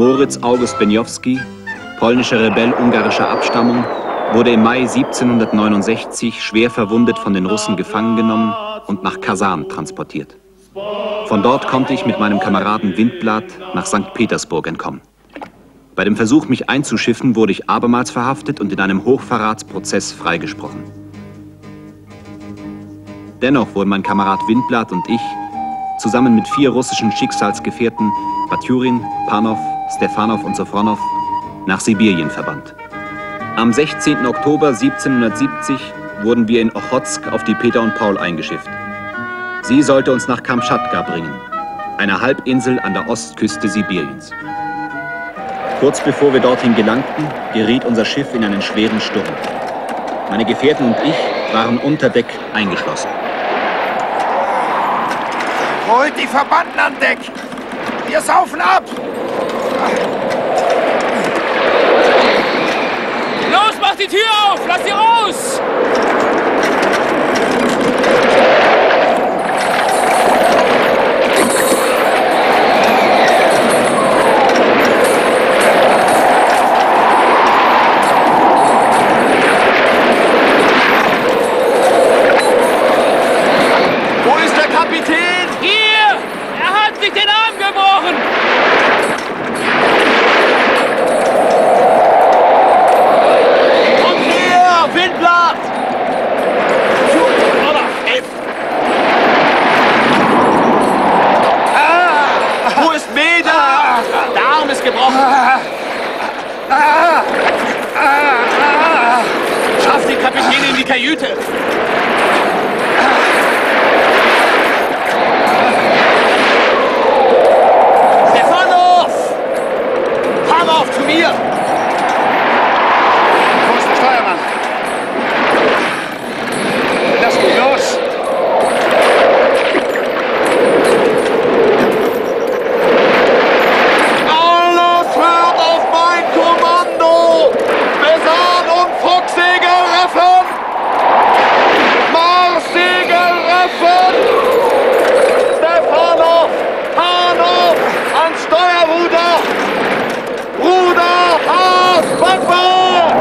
Moritz August Beniowski, polnischer Rebell ungarischer Abstammung, wurde im Mai 1769 schwer verwundet von den Russen gefangen genommen und nach Kasan transportiert. Von dort konnte ich mit meinem Kameraden Windblad nach St. Petersburg entkommen. Bei dem Versuch, mich einzuschiffen, wurde ich abermals verhaftet und in einem Hochverratsprozess freigesprochen. Dennoch wurden mein Kamerad Windblad und ich zusammen mit 4 russischen Schicksalsgefährten, Batjurin, Panow, Stefanow und Sofronow, nach Sibirien verbannt. Am 16. Oktober 1770 wurden wir in Ochotsk auf die Peter und Paul eingeschifft. Sie sollte uns nach Kamtschatka bringen, einer Halbinsel an der Ostküste Sibiriens. Kurz bevor wir dorthin gelangten, geriet unser Schiff in einen schweren Sturm. Meine Gefährten und ich waren unter Deck eingeschlossen. Holt die Verbannten an Deck! Wir saufen ab! Los, mach die Tür auf! Lass sie raus! Wo ist der Kapitän? Hier! Er hat sich den Arm gebrochen! Kommt her, Windblad! Wo ist Meda? Der Arm ist gebrochen. Schaff den Kapitän in die Kajüte. Stefanow! Panow, zu mir! Wo ist der Steuermann? Lass mich los! Alles hört auf mein Kommando! Besan und Focksegel reffen! Marschsegel reffen! Stefanow! Panow! An Steuerruder! Ruder! Haas! Bagger!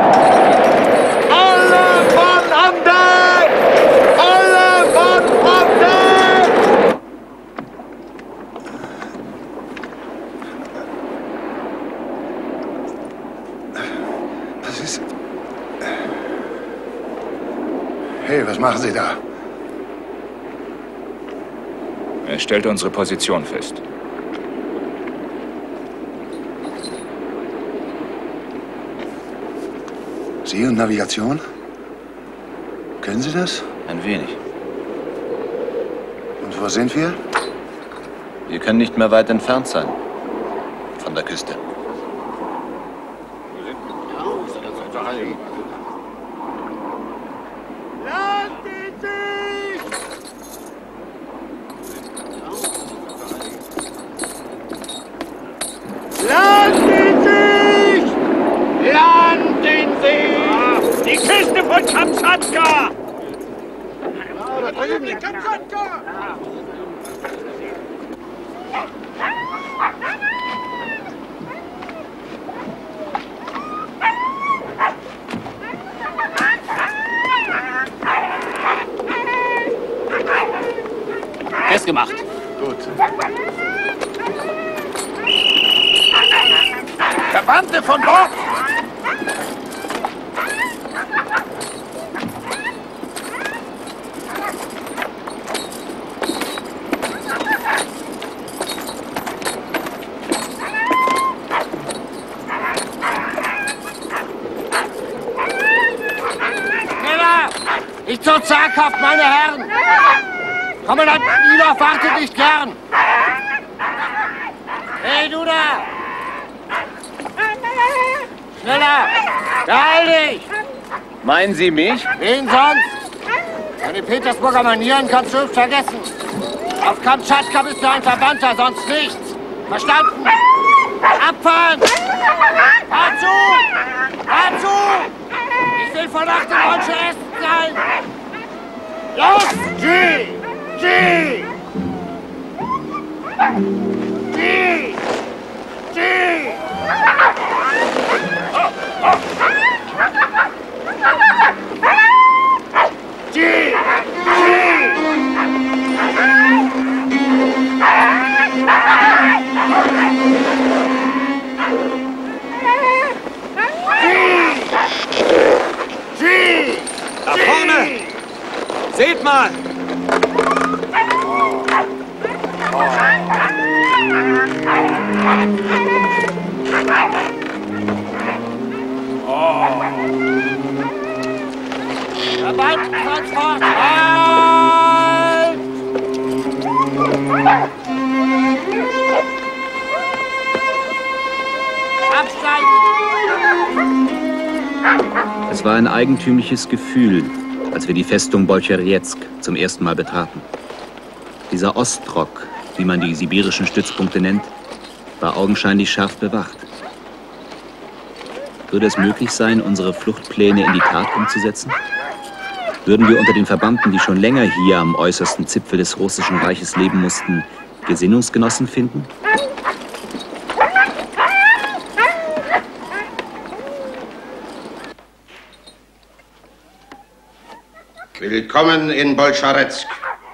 Alle Mann an Deck! Alle Mann an Deck! Was ist... Hey, was machen Sie da? Er stellte unsere Position fest. Sie und Navigation? Können Sie das? Ein wenig. Und wo sind wir? Wir können nicht mehr weit entfernt sein von der Küste. Land in sich! Die Küste von Kamtschatka! Da drüben, die Kamtschatka! Festgemacht. Gut. Verbannte von Bord! Nicht so zaghaft, meine Herren! Kommandant Milov wartet nicht gern! Hey, du da! Schneller! Beeil dich! Meinen Sie mich? Wen sonst? Deine Petersburger Manieren kannst du vergessen. Auf Kamtschatka bist du ein Verbannter, sonst nichts. Verstanden? Abfahren! Fahr zu! Fahr zu! Ich will vor Nacht im deutschen Essen sein! Los! G! G! G! G! Seht mal! Verbandstransport! Halt! Absteigen! Es war ein eigentümliches Gefühl, als wir die Festung Bolscheretsk zum ersten Mal betraten. Dieser Ostrock, wie man die sibirischen Stützpunkte nennt, war augenscheinlich scharf bewacht. Würde es möglich sein, unsere Fluchtpläne in die Tat umzusetzen? Würden wir unter den Verbannten, die schon länger hier am äußersten Zipfel des Russischen Reiches leben mussten, Gesinnungsgenossen finden? Willkommen in Bolscheretsk.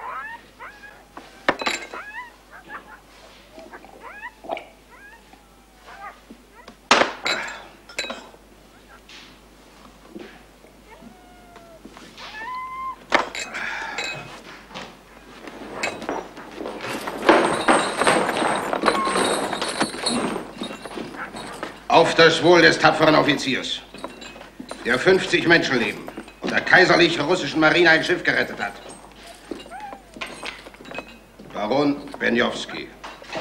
Auf das Wohl des tapferen Offiziers, der 50 Menschenleben und der kaiserlich russischen Marine ein Schiff gerettet hat. Baron Benjowski.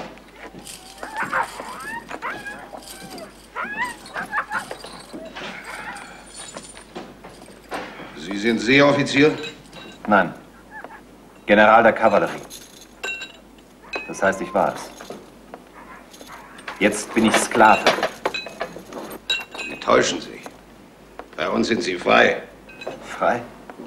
Sie sind Seeoffizier? Nein. General der Kavallerie. Das heißt, ich war es. Jetzt bin ich Sklave. Sie täuschen sich. Bei uns sind Sie frei. Frei?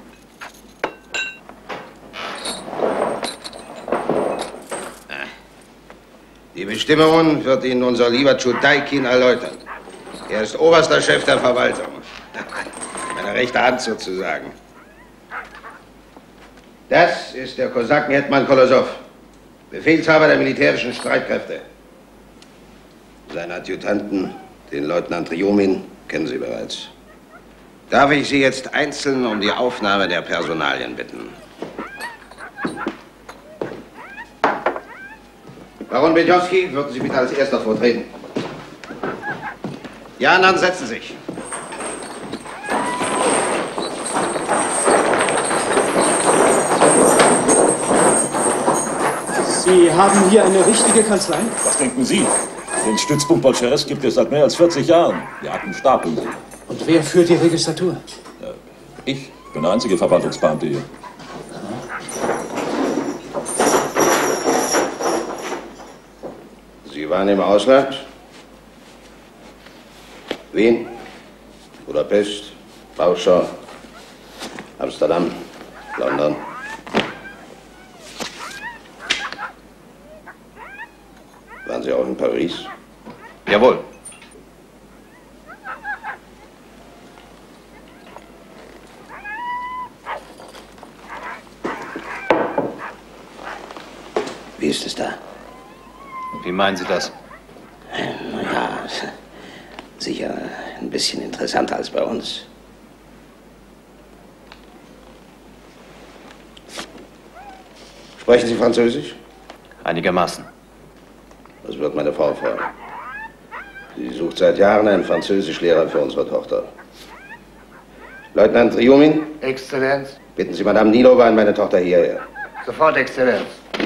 Die Bestimmungen wird Ihnen unser lieber Tschudaikin erläutern. Er ist oberster Chef der Verwaltung. Meine rechte Hand sozusagen. Das ist der Kosaken-Hetman Kolosow, Befehlshaber der militärischen Streitkräfte. Seinen Adjutanten, den Leutnant Rjumin, kennen Sie bereits. Darf ich Sie jetzt einzeln um die Aufnahme der Personalien bitten? Baron Benjowski, würden Sie bitte als Erster vortreten? Ja, dann setzen Sie sich. Sie haben hier eine richtige Kanzlei? Was denken Sie? Den Stützpunkt Bolscheretsk gibt es seit mehr als 40 Jahren. Die Akten stapeln sich. Und wer führt die Registratur? Ich bin der einzige Verwaltungsbeamte hier. Sie waren im Ausland? Wien, Budapest, Warschau, Amsterdam, London. Waren Sie auch in Paris? Jawohl. Wie ist es da? Wie meinen Sie das? Naja, sicher ein bisschen interessanter als bei uns. Sprechen Sie Französisch? Einigermaßen. Das wird meine Frau fragen. Sie sucht seit Jahren einen Französischlehrer für unsere Tochter. Leutnant Rjumin? Exzellenz. Bitten Sie Madame Nilova an meine Tochter hierher. Sofort, Exzellenz.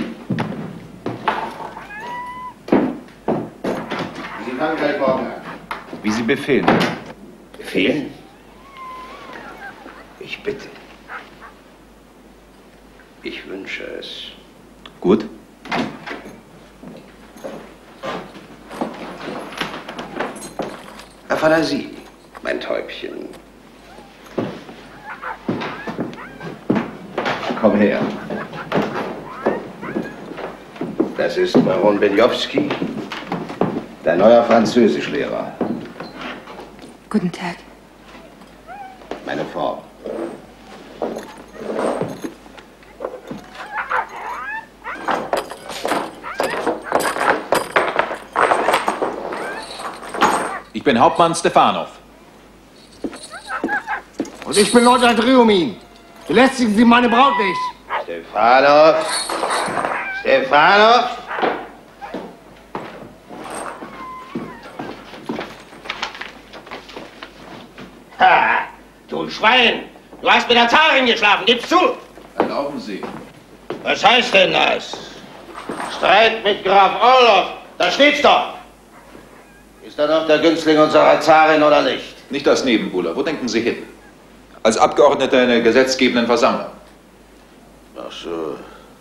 Sie fangen gleich morgen an. Wie Sie befehlen. Befehlen? Ich bitte. Ich wünsche es. Gut. Aphanasie, mein Täubchen. Komm her. Das ist Baron Benjowski, dein neuer Französischlehrer. Guten Tag. Meine Frau. Ich bin Hauptmann Stefanov. Und ich bin Leutnant Rjumin. Belästigen Sie meine Braut nicht! Stefanov! Stefanov! Ha! Du Schwein! Du hast mit der Zarin geschlafen, gib's zu! Erlauben Sie. Was heißt denn das? Streit mit Graf Orlov, da steht's doch! Ist er noch der Günstling unserer Zarin oder nicht? Nicht als Nebenbuhler. Wo denken Sie hin? Als Abgeordneter in der gesetzgebenden Versammlung. Ach so.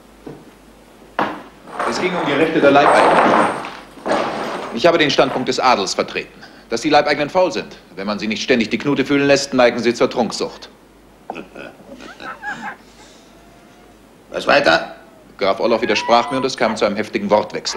Es ging um die Rechte der Leibeigenen. Ich habe den Standpunkt des Adels vertreten, dass die Leibeigenen faul sind. Wenn man sie nicht ständig die Knute fühlen lässt, neigen sie zur Trunksucht. Was weiter? Graf Orlov widersprach mir und es kam zu einem heftigen Wortwechsel.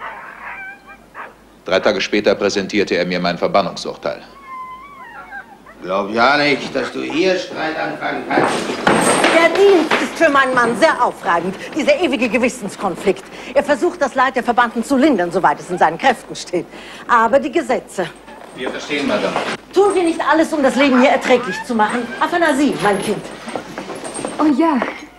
3 Tage später präsentierte er mir mein Verbannungsurteil. Glaub ja nicht, dass du hier Streit anfangen kannst. Der Dienst ist für meinen Mann sehr aufreibend, dieser ewige Gewissenskonflikt. Er versucht, das Leid der Verbannten zu lindern, soweit es in seinen Kräften steht. Aber die Gesetze... Wir verstehen, Madame. Tun wir nicht alles, um das Leben hier erträglich zu machen? Aphanasie, mein Kind. Oh ja.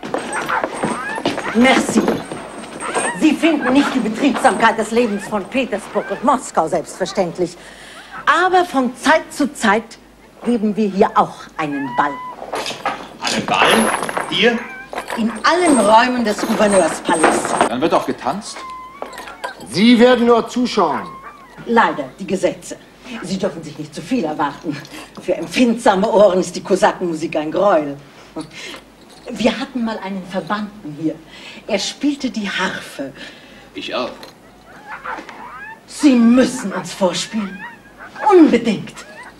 Merci. Sie finden nicht die Betriebsamkeit des Lebens von Petersburg und Moskau selbstverständlich. Aber von Zeit zu Zeit geben wir hier auch einen Ball. Einen Ball? Hier? In allen Räumen des Gouverneurspalasts. Dann wird auch getanzt? Sie werden nur zuschauen. Leider, die Gesetze. Sie dürfen sich nicht zu viel erwarten. Für empfindsame Ohren ist die Kosakenmusik ein Gräuel. Wir hatten mal einen Verbannten hier. Er spielte die Harfe. Ich auch. Sie müssen uns vorspielen. Unbedingt.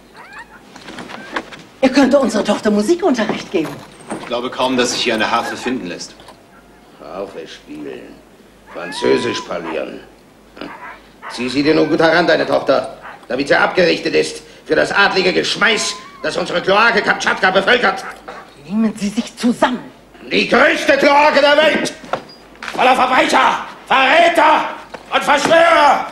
Er könnte unserer Tochter Musikunterricht geben. Ich glaube kaum, dass sich hier eine Harfe finden lässt. Harfe spielen. Französisch parlieren. Zieh sie dir nur gut heran, deine Tochter, damit sie abgerichtet ist für das adlige Geschmeiß, das unsere Kloake Kamtschatka bevölkert. Nehmen Sie sich zusammen. Die größte Kloake der Welt! Voller Verbrecher, Verräter und Verschwörer!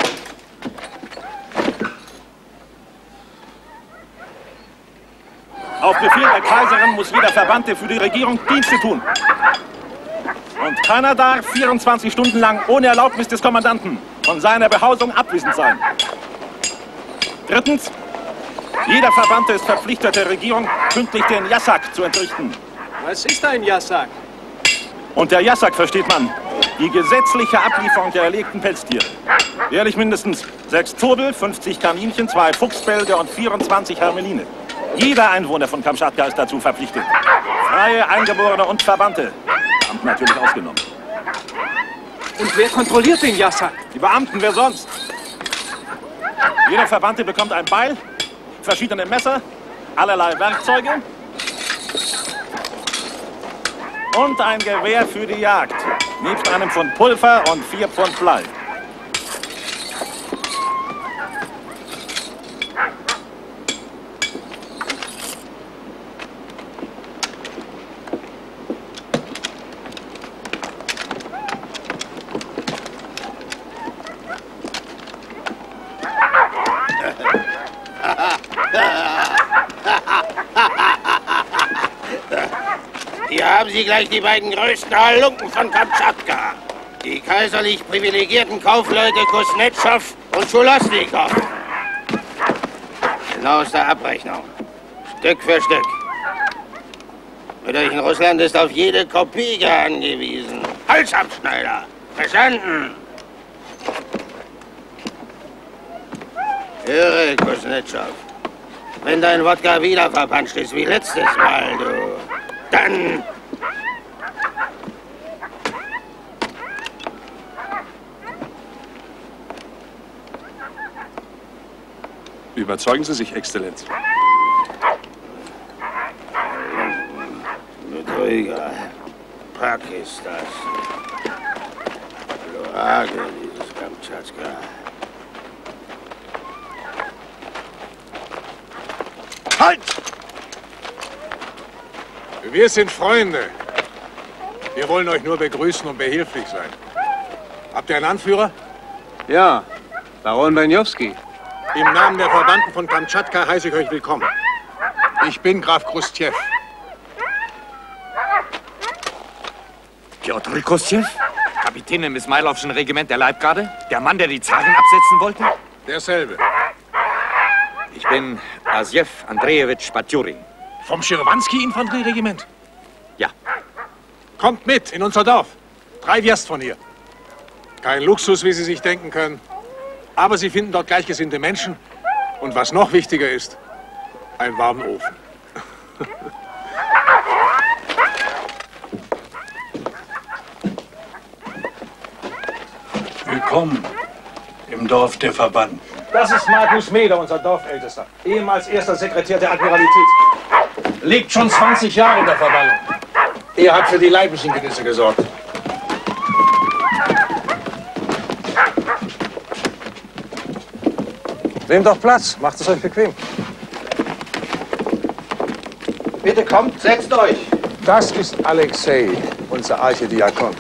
Auf Befehl der Kaiserin muss jeder Verbannte für die Regierung Dienste tun. Und keiner darf 24 Stunden lang ohne Erlaubnis des Kommandanten von seiner Behausung abwesend sein. Drittens, jeder Verbannte ist verpflichtet, der Regierung pünktlich den Jassak zu entrichten. Was ist ein Jassak? Und der Jassak versteht man die gesetzliche Ablieferung der erlegten Pelztiere. Jährlich mindestens 6 Zobel, 50 Kaninchen, 2 Fuchsbälge und 24 Hermeline. Jeder Einwohner von Kamtschatka ist dazu verpflichtet. Freie, Eingeborene und Verbannte. Beamten natürlich ausgenommen. Und wer kontrolliert den Jassak? Die Beamten, wer sonst? Jeder Verbannte bekommt ein Beil, verschiedene Messer, allerlei Werkzeuge und ein Gewehr für die Jagd. Nebst einem Pfund Pulver und 4 Pfund Blei. Hier haben Sie gleich die beiden größten Halunken von Kamtschatka. Die kaiserlich privilegierten Kaufleute Kuznetschow und Schulosnikow. Genau aus der Abrechnung. Stück für Stück. Mütterchen Russland ist auf jede Kopeke angewiesen. Halsabschneider. Verstanden? Höre, Kuznetschow. Wenn dein Wodka wieder verpanscht ist wie letztes Mal, du, dann... Überzeugen Sie sich, Exzellenz. Betrüger. Pack ist das. Kloake, dieses Kamtschatka. Halt! Wir sind Freunde. Wir wollen euch nur begrüßen und behilflich sein. Habt ihr einen Anführer? Ja, Baron Benjowski. Im Namen der Verbannten von Kamtschatka heiße ich euch willkommen. Ich bin Graf Chrustjew. Pjotr Kostjew? Kapitän im Ismailowschen Regiment der Leibgarde? Der Mann, der die Zarin absetzen wollte? Derselbe. Ich bin Asjew Andrejewitsch Batjurin. Vom Schirwanski-Infanterieregiment? Ja. Kommt mit in unser Dorf. 3 Werst von hier. Kein Luxus, wie Sie sich denken können. Aber Sie finden dort gleichgesinnte Menschen. Und was noch wichtiger ist, einen warmen Ofen. Willkommen im Dorf der Verbannten. Das ist Markus Meder, unser Dorfältester. Ehemals erster Sekretär der Admiralität. Lebt schon 20 Jahre in der Verbannung. Er hat für die leiblichen Genüsse gesorgt. Nehmt doch Platz, macht es euch bequem. Bitte kommt, setzt euch. Das ist Alexei, unser Archidiakon.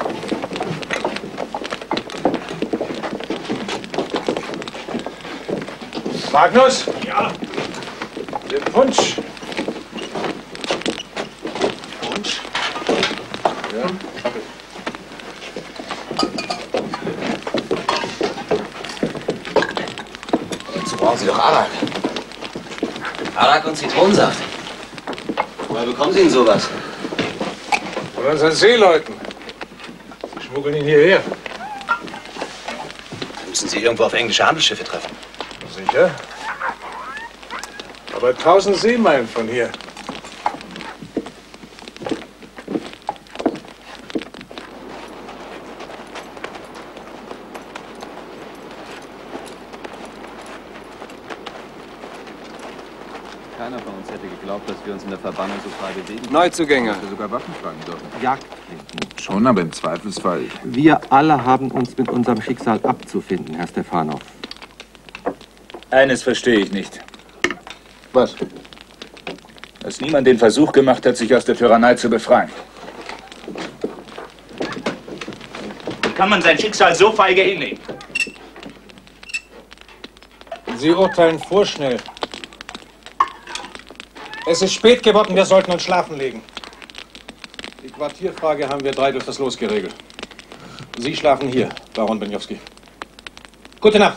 Magnus? Ja? Den Punsch. Punsch? Ja. Dazu brauchen Sie doch Arak. Arak und Zitronensaft. Woher bekommen Sie denn sowas? Von unseren Seeleuten. Sie schmuggeln ihn hierher. Dann müssen Sie irgendwo auf englische Handelsschiffe treffen. Sicher? Aber 1000 Seemeilen von hier. Keiner von uns hätte geglaubt, dass wir uns in der Verbannung so frei bewegen. Neuzugänge. Wir sogar Waffen tragen dürfen. Jagdflinten. Schon, aber im Zweifelsfall. Wir alle haben uns mit unserem Schicksal abzufinden, Herr Stefanow. Eines verstehe ich nicht. Was? Dass niemand den Versuch gemacht hat, sich aus der Tyrannei zu befreien. Wie kann man sein Schicksal so feige hinnehmen? Sie urteilen vorschnell. Es ist spät geworden, wir sollten uns schlafen legen. Die Quartierfrage haben wir 3 durch das Los geregelt. Sie schlafen hier, Baron Benjowski. Gute Nacht.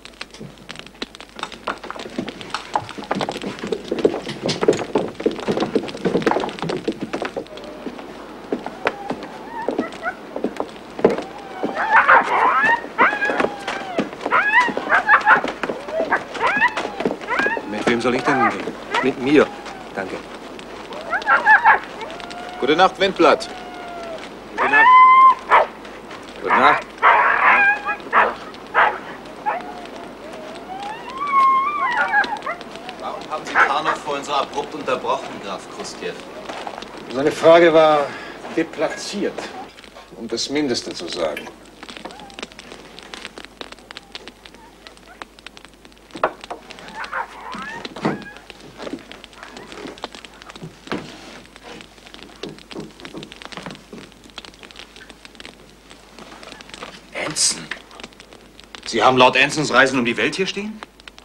Mit wem soll ich denn gehen? Mit mir. Danke. Gute Nacht, Windblatt. Gute Nacht. Gute Nacht. Warum haben Sie Tarnow vorhin so abrupt unterbrochen, Graf Kostjew? Seine Frage war deplatziert, um das Mindeste zu sagen. Anson? Sie haben Lord Ansons Reisen um die Welt hier stehen?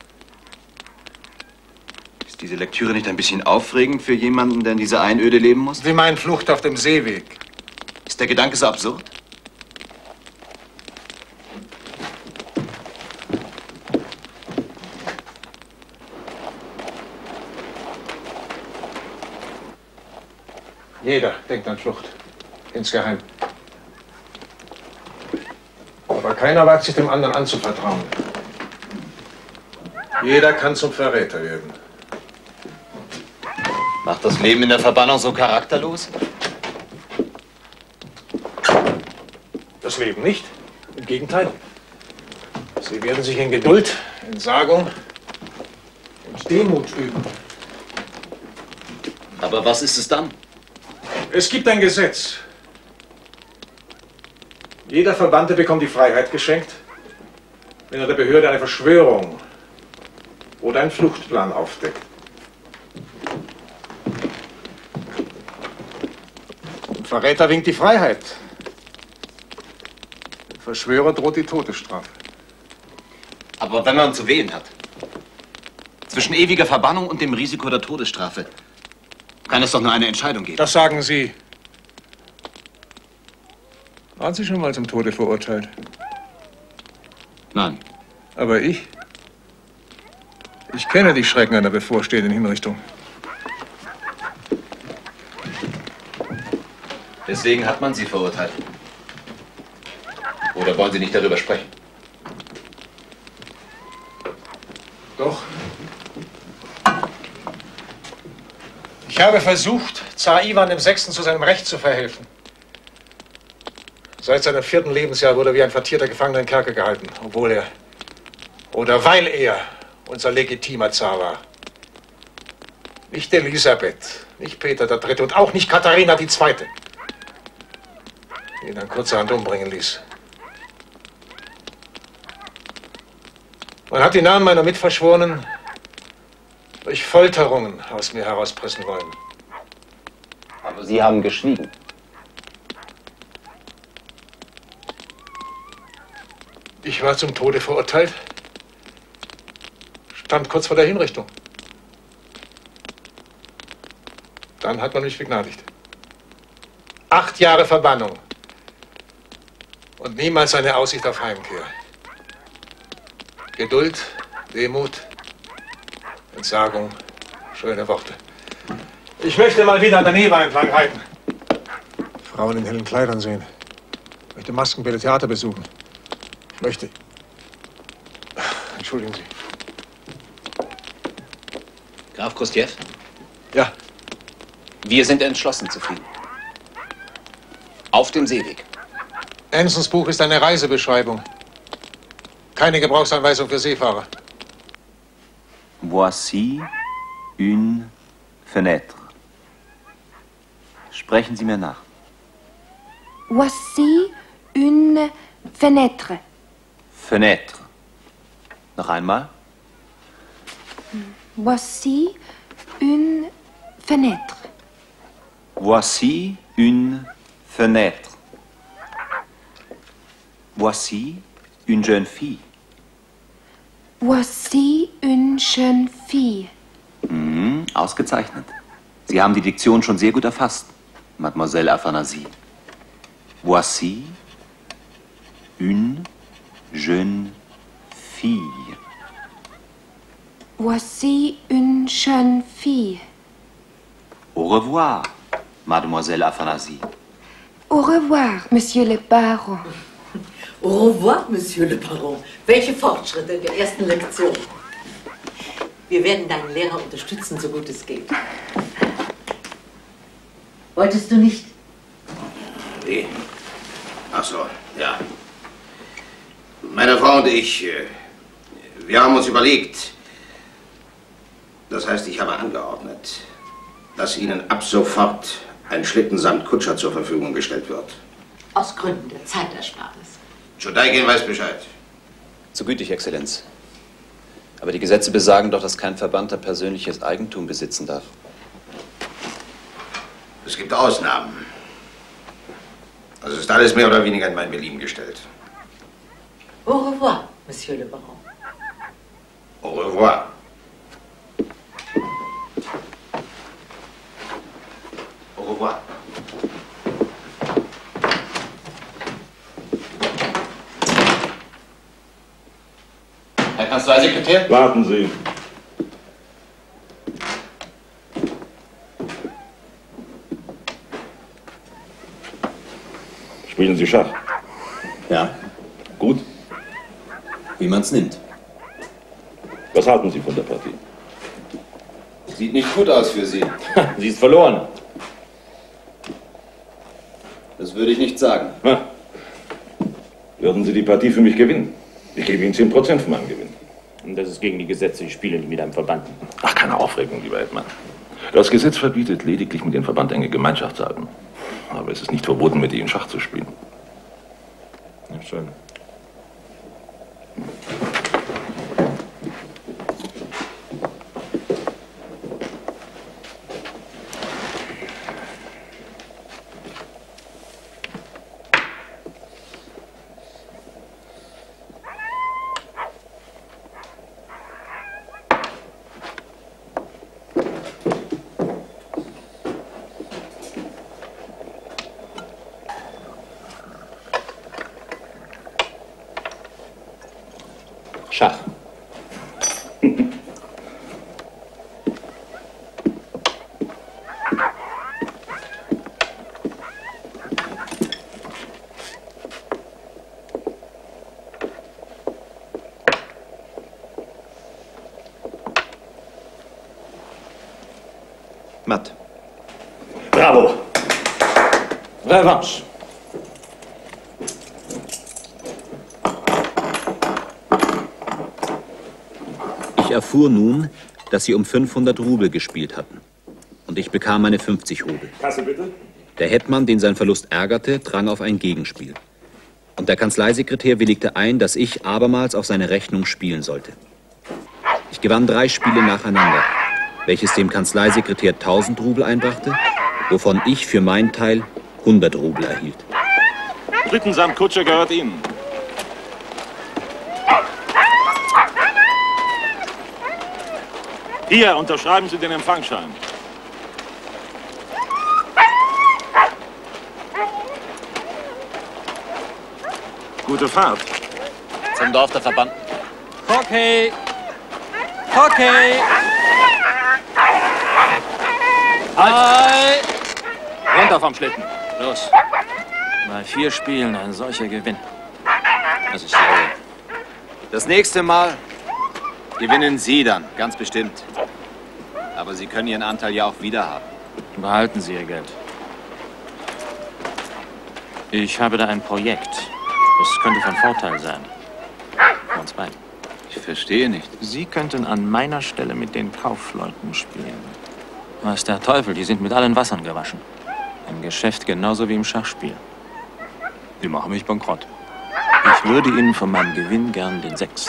Ist diese Lektüre nicht ein bisschen aufregend für jemanden, der in dieser Einöde leben muss? Sie meinen Flucht auf dem Seeweg. Ist der Gedanke so absurd? Jeder denkt an Flucht. Insgeheim. Aber keiner wagt sich dem anderen anzuvertrauen. Jeder kann zum Verräter werden. Macht das Leben in der Verbannung so charakterlos? Das Leben nicht. Im Gegenteil. Sie werden sich in Geduld, Entsagung und Demut üben. Aber was ist es dann? Es gibt ein Gesetz. Jeder Verbannte bekommt die Freiheit geschenkt, wenn er der Behörde eine Verschwörung oder einen Fluchtplan aufdeckt. Dem Verräter winkt die Freiheit. Dem Verschwörer droht die Todesstrafe. Aber wenn man zu wählen hat, zwischen ewiger Verbannung und dem Risiko der Todesstrafe, kann es doch nur eine Entscheidung geben. Das sagen Sie. Waren Sie schon mal zum Tode verurteilt? Nein. Aber ich? Ich kenne die Schrecken einer bevorstehenden Hinrichtung. Deswegen hat man Sie verurteilt. Oder wollen Sie nicht darüber sprechen? Doch. Ich habe versucht, Zar Ivan VI. Zu seinem Recht zu verhelfen. Seit seinem 4. Lebensjahr wurde er wie ein vertierter Gefangener in Kerker gehalten, obwohl er, oder weil er, unser legitimer Zar war. Nicht Elisabeth, nicht Peter III. Und auch nicht Katharina II., die ihn dann kurzerhand umbringen ließ. Man hat die Namen meiner Mitverschworenen durch Folterungen aus mir herauspressen wollen. Aber Sie haben geschwiegen. Ich war zum Tode verurteilt, stand kurz vor der Hinrichtung. Dann hat man mich begnadigt. 8 Jahre Verbannung und niemals eine Aussicht auf Heimkehr. Geduld, Demut, Entsagung, schöne Worte. Ich möchte mal wieder an der Neva entlang reiten. Frauen in hellen Kleidern sehen. Ich möchte Maskenbälle, Theater besuchen. Ich möchte... Entschuldigen Sie. Graf Kostjew? Ja. Wir sind entschlossen zu fliehen. Auf dem Seeweg. Ansons Buch ist eine Reisebeschreibung. Keine Gebrauchsanweisung für Seefahrer. Voici une fenêtre. Sprechen Sie mir nach. Voici une fenêtre. Fenêtre. Noch einmal. Voici une fenêtre. Voici une fenêtre. Voici une jeune fille. Voici une jeune fille. Ausgezeichnet. Sie haben die Diktion schon sehr gut erfasst, Mademoiselle Aphanasie. Voici une jeune fille. Voici une jeune fille. Au revoir, Mademoiselle Aphanasie. Au revoir, Monsieur le Baron. Au revoir, Monsieur le Baron. Welche Fortschritte in der ersten Lektion? Wir werden deinen Lehrer unterstützen, so gut es geht. Wolltest du nicht? Wie? Ach so, ja. Meine Frau und ich, wir haben uns überlegt, das heißt, ich habe angeordnet, dass Ihnen ab sofort ein Schlitten samt Kutscher zur Verfügung gestellt wird. Aus Gründen der Zeitersparnis. Chodaikin weiß Bescheid. So gütig, Exzellenz. Aber die Gesetze besagen doch, dass kein Verbannter persönliches Eigentum besitzen darf. Es gibt Ausnahmen. Also ist alles mehr oder weniger in mein Belieben gestellt. Au revoir, Monsieur le Baron. Au revoir. Au revoir. Herr Kanzleisekretär? Warten Sie. Spielen Sie Schach? Ja. Gut? Wie man's nimmt. Was halten Sie von der Partie? Sieht nicht gut aus für Sie. Sie ist verloren. Das würde ich nicht sagen. Na, würden Sie die Partie für mich gewinnen? Ich gebe Ihnen 10% von meinem Gewinn. Und das ist gegen die Gesetze. Ich spiele nicht mit einem Verbannten. Ach, keine Aufregung, lieber Hetman. Das Gesetz verbietet lediglich, mit dem Verband enge Gemeinschaft zu haben. Aber es ist nicht verboten, mit ihnen Schach zu spielen. Ja, schön. Schach. Matt. Bravo. Revanche. Ich erfuhr nun, dass sie um 500 Rubel gespielt hatten. Und ich bekam meine 50 Rubel. Kasse bitte. Der Hetman, den sein Verlust ärgerte, drang auf ein Gegenspiel. Und der Kanzleisekretär willigte ein, dass ich abermals auf seine Rechnung spielen sollte. Ich gewann 3 Spiele nacheinander, welches dem Kanzleisekretär 1000 Rubel einbrachte, wovon ich für meinen Teil 100 Rubel erhielt. Dritten samt Kutscher gehört Ihnen. Hier, unterschreiben Sie den Empfangsschein. Gute Fahrt. Zum Dorf der Verbannten. Hockey! Hockey! Halt! Runter vom Schlitten. Los. Bei 4 Spielen ein solcher Gewinn. Das ist irre. Das nächste Mal gewinnen Sie dann, ganz bestimmt. Aber Sie können Ihren Anteil ja auch wieder haben. Behalten Sie Ihr Geld. Ich habe da ein Projekt. Das könnte von Vorteil sein. Für uns beiden. Ich verstehe nicht. Sie könnten an meiner Stelle mit den Kaufleuten spielen. Was der Teufel, die sind mit allen Wassern gewaschen. Im Geschäft genauso wie im Schachspiel. Die machen mich bankrott. Ich würde Ihnen von meinem Gewinn gern den 6.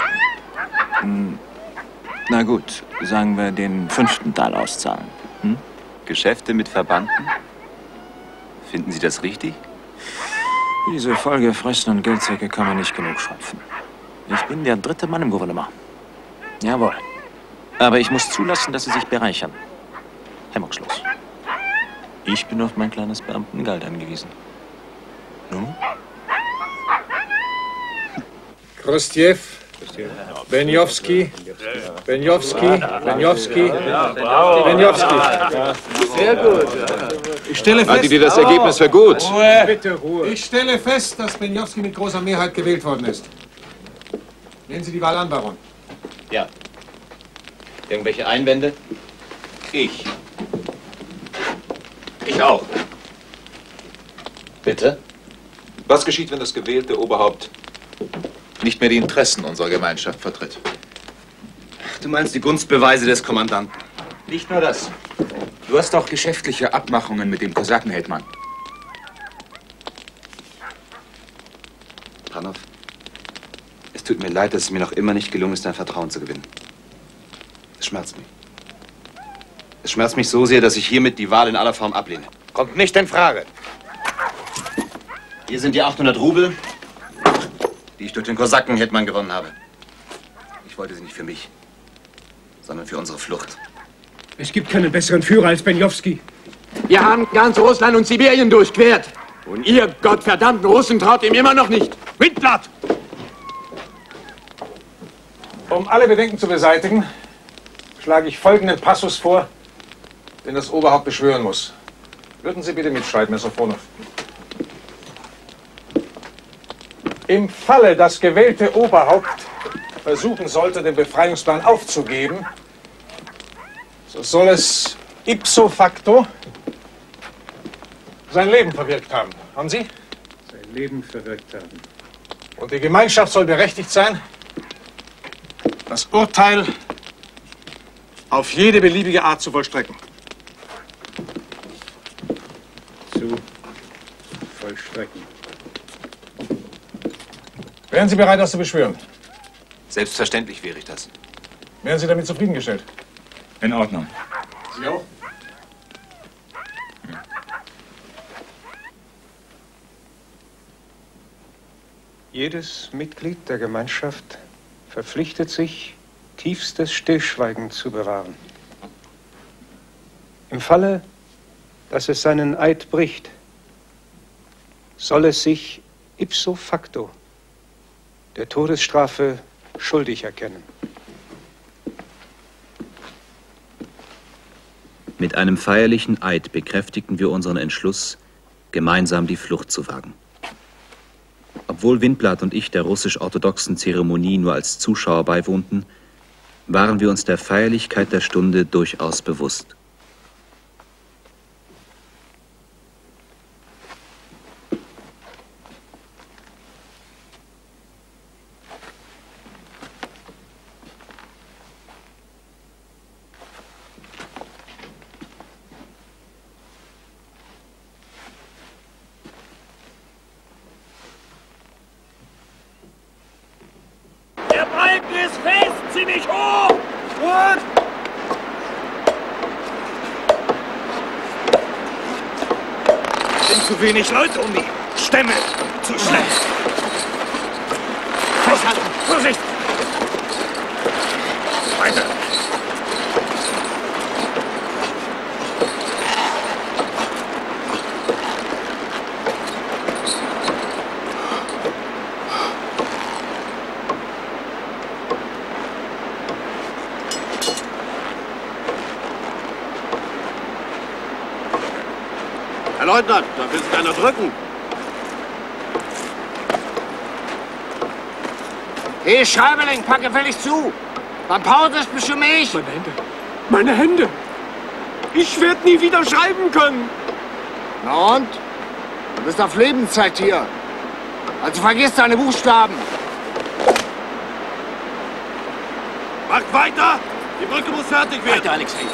Na gut, sagen wir den 5. Teil auszahlen. Hm? Geschäfte mit Verbannten? Finden Sie das richtig? Diese vollgefressenen Geldsäcke kann man nicht genug schöpfen. Ich bin der 3. Mann im Gouvernement. Jawohl. Aber ich muss zulassen, dass Sie sich bereichern. Hemmungslos. Ich bin auf mein kleines Beamtengeld angewiesen. Nun? Krustjew, Benjowski, Benjowski, Benjowski, Benjowski. Sehr gut. Ich stelle fest... Haltet ihr das Ergebnis für gut? Ruhe. Bitte Ruhe. Ich stelle fest, dass Benjowski mit großer Mehrheit gewählt worden ist. Nehmen Sie die Wahl an, Baron. Ja. Irgendwelche Einwände? Ich auch. Bitte? Was geschieht, wenn das gewählte Oberhaupt nicht mehr die Interessen unserer Gemeinschaft vertritt? Du meinst die Gunstbeweise des Kommandanten? Nicht nur das. Du hast auch geschäftliche Abmachungen mit dem Kosakenhetman. Panov, es tut mir leid, dass es mir noch immer nicht gelungen ist, dein Vertrauen zu gewinnen. Es schmerzt mich. Es schmerzt mich so sehr, dass ich hiermit die Wahl in aller Form ablehne. Kommt nicht in Frage. Hier sind die 800 Rubel, die ich durch den Kosakenhetman gewonnen habe. Ich wollte sie nicht für mich, sondern für unsere Flucht. Es gibt keinen besseren Führer als Benjowski. Wir haben ganz Russland und Sibirien durchquert. Und ihr gottverdammten Russen traut ihm immer noch nicht. Windblatt! Um alle Bedenken zu beseitigen, schlage ich folgenden Passus vor, den das Oberhaupt beschwören muss. Würden Sie bitte mitschreiben, Herr Sophronow. Im Falle, das gewählte Oberhaupt versuchen sollte, den Befreiungsplan aufzugeben, so soll es ipso facto sein Leben verwirkt haben. Haben Sie? Sein Leben verwirkt haben. Und die Gemeinschaft soll berechtigt sein, das Urteil auf jede beliebige Art zu vollstrecken. Zu vollstrecken. Wären Sie bereit, das zu beschwören? Selbstverständlich wäre ich das. Wären Sie damit zufriedengestellt? In Ordnung. Sie auch? Jedes Mitglied der Gemeinschaft verpflichtet sich, tiefstes Stillschweigen zu bewahren. Im Falle, dass es seinen Eid bricht, soll es sich ipso facto der Todesstrafe schuldig erkennen. Mit einem feierlichen Eid bekräftigten wir unseren Entschluss, gemeinsam die Flucht zu wagen. Obwohl Windblat und ich der russisch-orthodoxen Zeremonie nur als Zuschauer beiwohnten, waren wir uns der Feierlichkeit der Stunde durchaus bewusst. Der Balken ist fest! Zieh mich hoch! Gut! Sind zu wenig Leute um die Stämme. Zu schlecht. Festhalten! Vorsicht! Weiter! Herr Leutnant, da will sich einer drücken. Hey, Schreiberling, pack gefällig zu. Beim Pause ist bestimmt ich. Meine Hände. Meine Hände. Ich werde nie wieder schreiben können. Na und? Du bist auf Lebenszeit hier. Also vergiss deine Buchstaben. Macht weiter! Die Brücke muss fertig werden. Weiter, Alexei.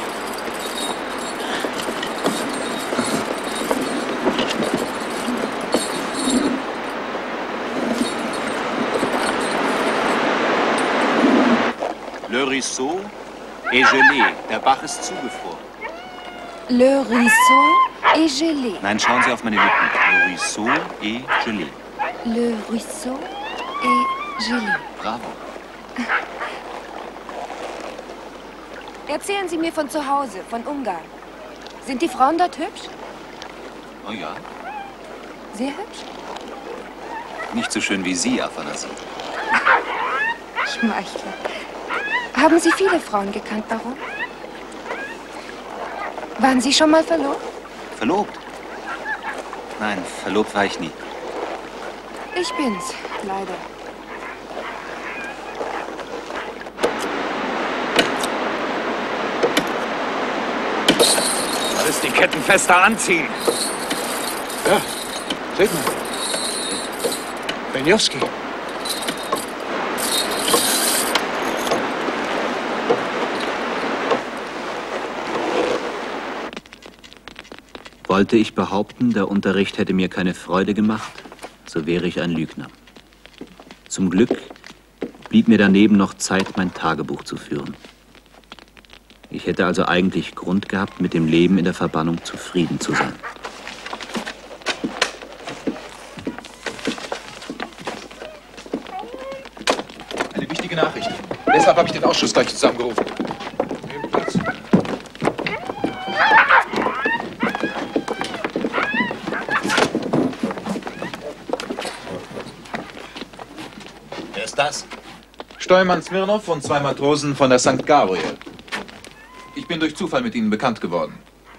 Le ruisseau est gelé. Der Bach ist zugefroren. Le ruisseau est gelé. Nein, schauen Sie auf meine Lippen. Le ruisseau est gelé. Le ruisseau est gelé. Bravo. Erzählen Sie mir von zu Hause, von Ungarn. Sind die Frauen dort hübsch? Oh ja. Sehr hübsch? Nicht so schön wie Sie, Afanasy. Schmeichler. Haben Sie viele Frauen gekannt, Baron? Waren Sie schon mal verlobt? Verlobt? Nein, verlobt war ich nie. Ich bin's, leider. Alles die Ketten fester anziehen. Ja, seht mal. Benjowski. Wollte ich behaupten, der Unterricht hätte mir keine Freude gemacht, so wäre ich ein Lügner. Zum Glück blieb mir daneben noch Zeit, mein Tagebuch zu führen. Ich hätte also eigentlich Grund gehabt, mit dem Leben in der Verbannung zufrieden zu sein. Eine wichtige Nachricht. Deshalb habe ich den Ausschuss gleich zusammengerufen. Nehmt Platz. Wer ist das? Steuermann Smirnow und 2 Matrosen von der St. Gabriel. Ich bin durch Zufall mit ihnen bekannt geworden.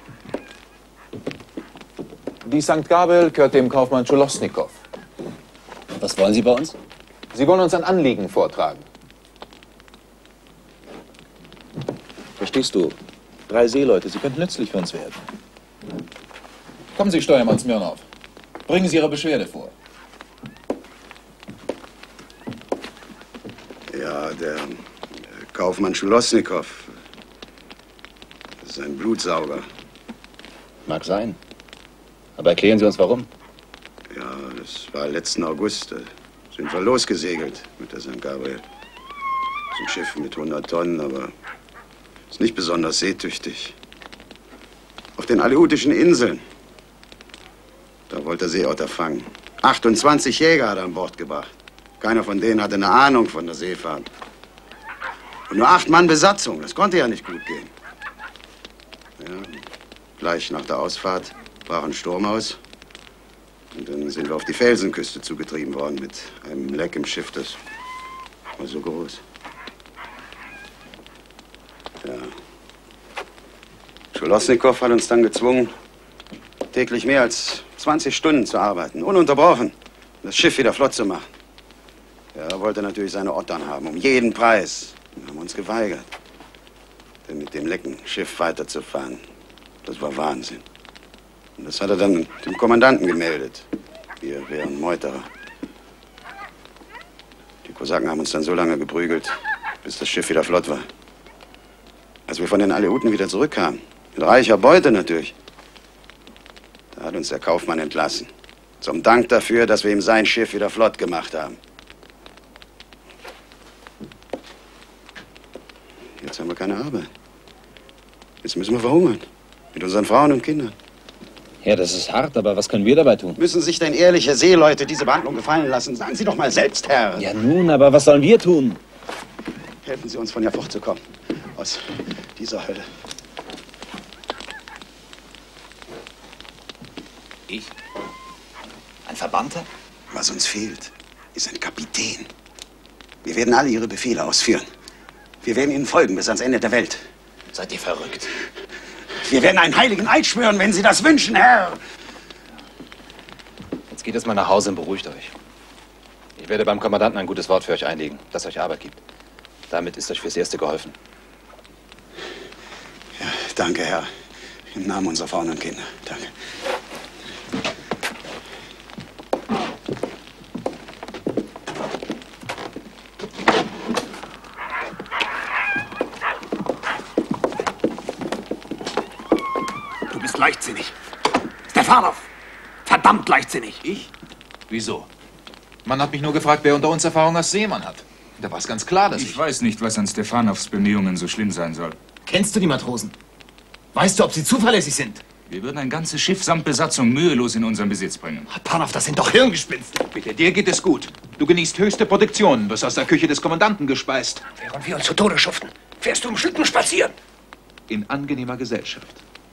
Die St. Gabriel gehört dem Kaufmann Scholosnikow. Was wollen Sie bei uns? Sie wollen uns ein Anliegen vortragen. Verstehst du? 3 Seeleute, sie könnten nützlich für uns werden. Kommen Sie, Steuermann Smirnow. Bringen Sie Ihre Beschwerde vor. Ja, der Kaufmann Scholosnikow. Das ist ein Blutsauger. Mag sein. Aber erklären Sie uns, warum. Ja, das war letzten August. Da sind wir losgesegelt mit der St. Gabriel. Das ist ein Schiff mit 100 Tonnen, aber ist nicht besonders seetüchtig. Auf den Aleutischen Inseln. Da wollte er Seeotter fangen. 28 Jäger hat er an Bord gebracht. Keiner von denen hatte eine Ahnung von der Seefahrt. Und nur 8 Mann Besatzung. Das konnte ja nicht gut gehen. Ja, gleich nach der Ausfahrt brach ein Sturm aus. Und dann sind wir auf die Felsenküste zugetrieben worden mit einem Leck im Schiff. Das Wohl so groß. Ja. Scholosnikow hat uns dann gezwungen, täglich mehr als 20 Stunden zu arbeiten, ununterbrochen, um das Schiff wieder flott zu machen. Er wollte natürlich seine Ottern haben, um jeden Preis. Wir haben uns geweigert. Denn mit dem lecken Schiff weiterzufahren, das war Wahnsinn. Und das hat er dann dem Kommandanten gemeldet. Wir wären Meuterer. Die Kosaken haben uns dann so lange geprügelt, bis das Schiff wieder flott war. Als wir von den Aleuten wieder zurückkamen, mit reicher Beute natürlich, da hat uns der Kaufmann entlassen. Zum Dank dafür, dass wir ihm sein Schiff wieder flott gemacht haben. Jetzt haben wir keine Arbeit. Jetzt müssen wir verhungern. Mit unseren Frauen und Kindern. Ja, das ist hart, aber was können wir dabei tun? Müssen sich denn ehrliche Seeleute diese Behandlung gefallen lassen? Sagen Sie doch mal selbst, Herr. Ja nun, aber was sollen wir tun? Helfen Sie uns, von hier fortzukommen. Aus dieser Hölle. Ich? Ein Verbannter? Was uns fehlt, ist ein Kapitän. Wir werden alle Ihre Befehle ausführen. Wir werden Ihnen folgen bis ans Ende der Welt. Seid ihr verrückt? Wir werden einen heiligen Eid schwören, wenn Sie das wünschen, Herr. Jetzt geht es mal nach Hause und beruhigt euch. Ich werde beim Kommandanten ein gutes Wort für euch einlegen, das euch Arbeit gibt. Damit ist euch fürs Erste geholfen. Ja, danke, Herr. Im Namen unserer Frauen und Kinder. Danke. Du bist leichtsinnig. Stefanov! Verdammt leichtsinnig. Ich? Wieso? Man hat mich nur gefragt, wer unter uns Erfahrung als Seemann hat. Da war es ganz klar, dass Ich weiß nicht, was an Stefanovs Bemühungen so schlimm sein soll. Kennst du die Matrosen? Weißt du, ob sie zuverlässig sind? Wir würden ein ganzes Schiff samt Besatzung mühelos in unseren Besitz bringen. Panov, das sind doch Hirngespinste. Bitte, dir geht es gut. Du genießt höchste Protektion, wirst aus der Küche des Kommandanten gespeist. Während wir uns zu Tode schuften, fährst du im Schlitten spazieren. In angenehmer Gesellschaft.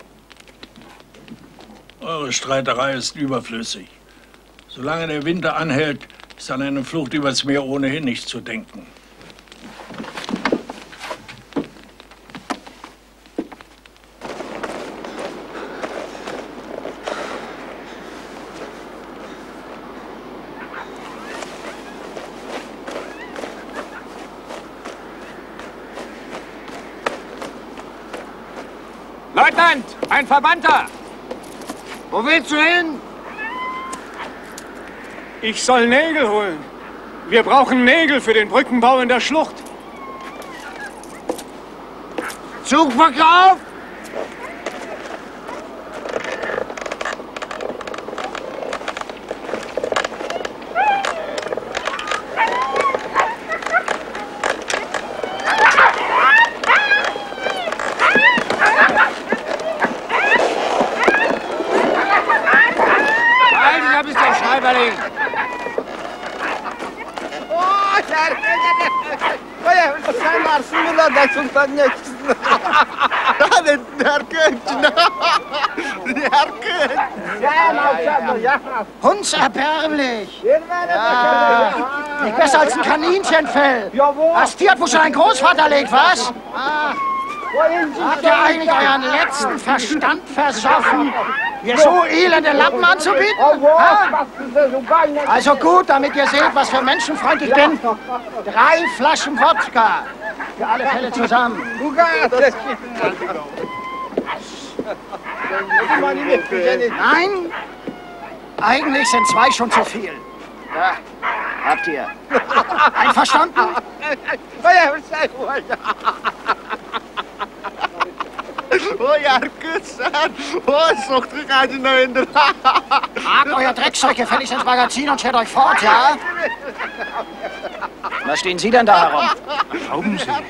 Eure Streiterei ist überflüssig. Solange der Winter anhält, ist an eine Flucht übers Meer ohnehin nicht zu denken. Leutnant, ein Verbannter! Wo willst du hin? Ich soll Nägel holen. Wir brauchen Nägel für den Brückenbau in der Schlucht. Zugverkauf? Hundserbärmlich! Ja. Nicht besser als ein Kaninchenfell! Das Tier, wo schon ein Großvater legt, was? Habt ihr eigentlich euren letzten Verstand versoffen, mir so elende Lappen anzubieten? Ha? Also gut, damit ihr seht, was für Menschenfreund ich bin. 3 Flaschen Wodka. Für alle Fälle zusammen. Nein, eigentlich sind 2 schon zu viel. Ja, habt ihr. Einverstanden? Tragt euer Dreckzeug gefälligst ins Magazin und schert euch fort, ja? Was stehen Sie denn da herum? Glauben Sie?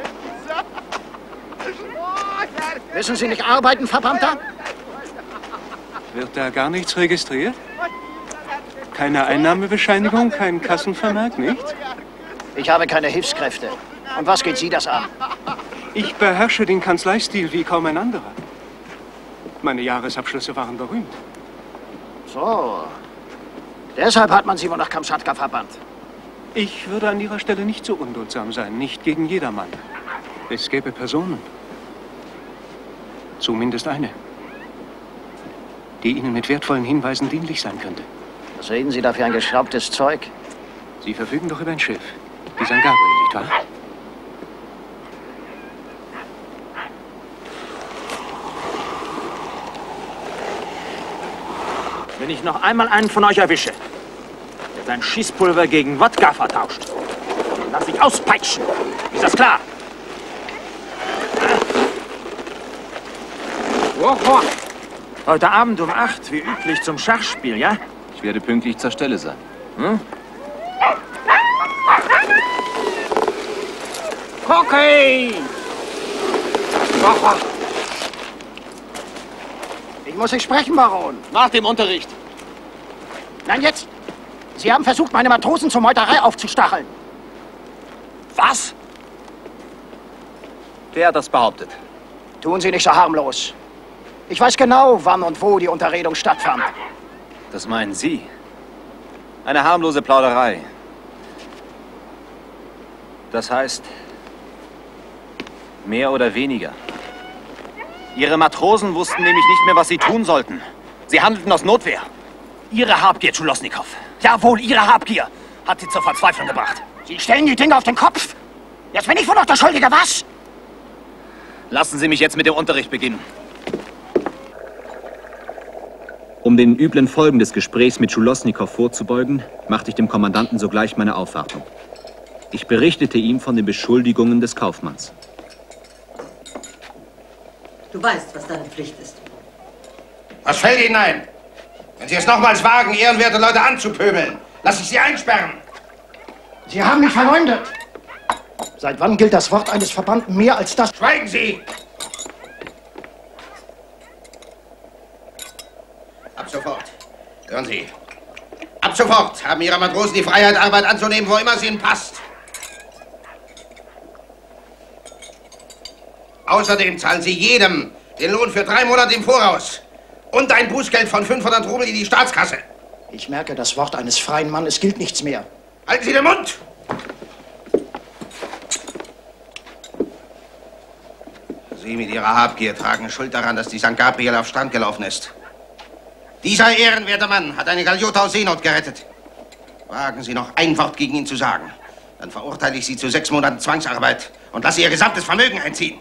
Wissen Sie nicht arbeiten, Verbannter? Wird da gar nichts registriert? Keine Einnahmebescheinigung, kein Kassenvermerk, nichts? Ich habe keine Hilfskräfte. Und was geht Sie das an? Ich beherrsche den Kanzleistil wie kaum ein anderer. Meine Jahresabschlüsse waren berühmt. So. Deshalb hat man Sie wohl nach Kamtschatka verbannt. Ich würde an Ihrer Stelle nicht so unduldsam sein, nicht gegen jedermann. Es gäbe Personen, zumindest eine, die Ihnen mit wertvollen Hinweisen dienlich sein könnte. Was reden Sie da für ein geschraubtes Zeug? Sie verfügen doch über ein Schiff, die St. Gabriel, nicht wahr? Wenn ich noch einmal einen von euch erwische, der sein Schießpulver gegen Wodka vertauscht, dann lass ich auspeitschen. Ist das klar? Heute Abend um 8, wie üblich, zum Schachspiel, ja? Ich werde pünktlich zur Stelle sein. Hm? Cookie! Ich muss Sie sprechen, Baron. Nach dem Unterricht. Nein, jetzt! Sie haben versucht, meine Matrosen zur Meuterei aufzustacheln. Was? Wer hat das behauptet? Tun Sie nicht so harmlos. Ich weiß genau, wann und wo die Unterredung stattfand. Das meinen Sie? Eine harmlose Plauderei. Das heißt, mehr oder weniger. Ihre Matrosen wussten nämlich nicht mehr, was sie tun sollten. Sie handelten aus Notwehr. Ihre Habgier, Tschulosnikow. Jawohl, Ihre Habgier hat Sie zur Verzweiflung gebracht. Sie stellen die Dinge auf den Kopf. Jetzt bin ich wohl noch der Schuldige, was? Lassen Sie mich jetzt mit dem Unterricht beginnen. Um den üblen Folgen des Gesprächs mit Tschulosnikow vorzubeugen, machte ich dem Kommandanten sogleich meine Aufwartung. Ich berichtete ihm von den Beschuldigungen des Kaufmanns. Du weißt, was deine Pflicht ist. Was fällt Ihnen ein? Wenn Sie es nochmals wagen, ehrenwerte Leute anzupöbeln, lasse ich Sie einsperren. Sie haben mich verleumdet. Seit wann gilt das Wort eines Verbannten mehr als das? Schweigen Sie! Ab sofort. Hören Sie. Ab sofort haben Ihre Matrosen die Freiheit, Arbeit anzunehmen, wo immer es ihnen passt. Außerdem zahlen Sie jedem den Lohn für 3 Monate im Voraus. Und ein Bußgeld von 500 Rubel in die Staatskasse. Ich merke, das Wort eines freien Mannes gilt nichts mehr. Halten Sie den Mund! Sie mit Ihrer Habgier tragen Schuld daran, dass die St. Gabriel auf Strand gelaufen ist. Dieser ehrenwerte Mann hat eine Galeote aus Seenot gerettet. Wagen Sie noch ein Wort gegen ihn zu sagen. Dann verurteile ich Sie zu 6 Monaten Zwangsarbeit und lasse Ihr gesamtes Vermögen einziehen.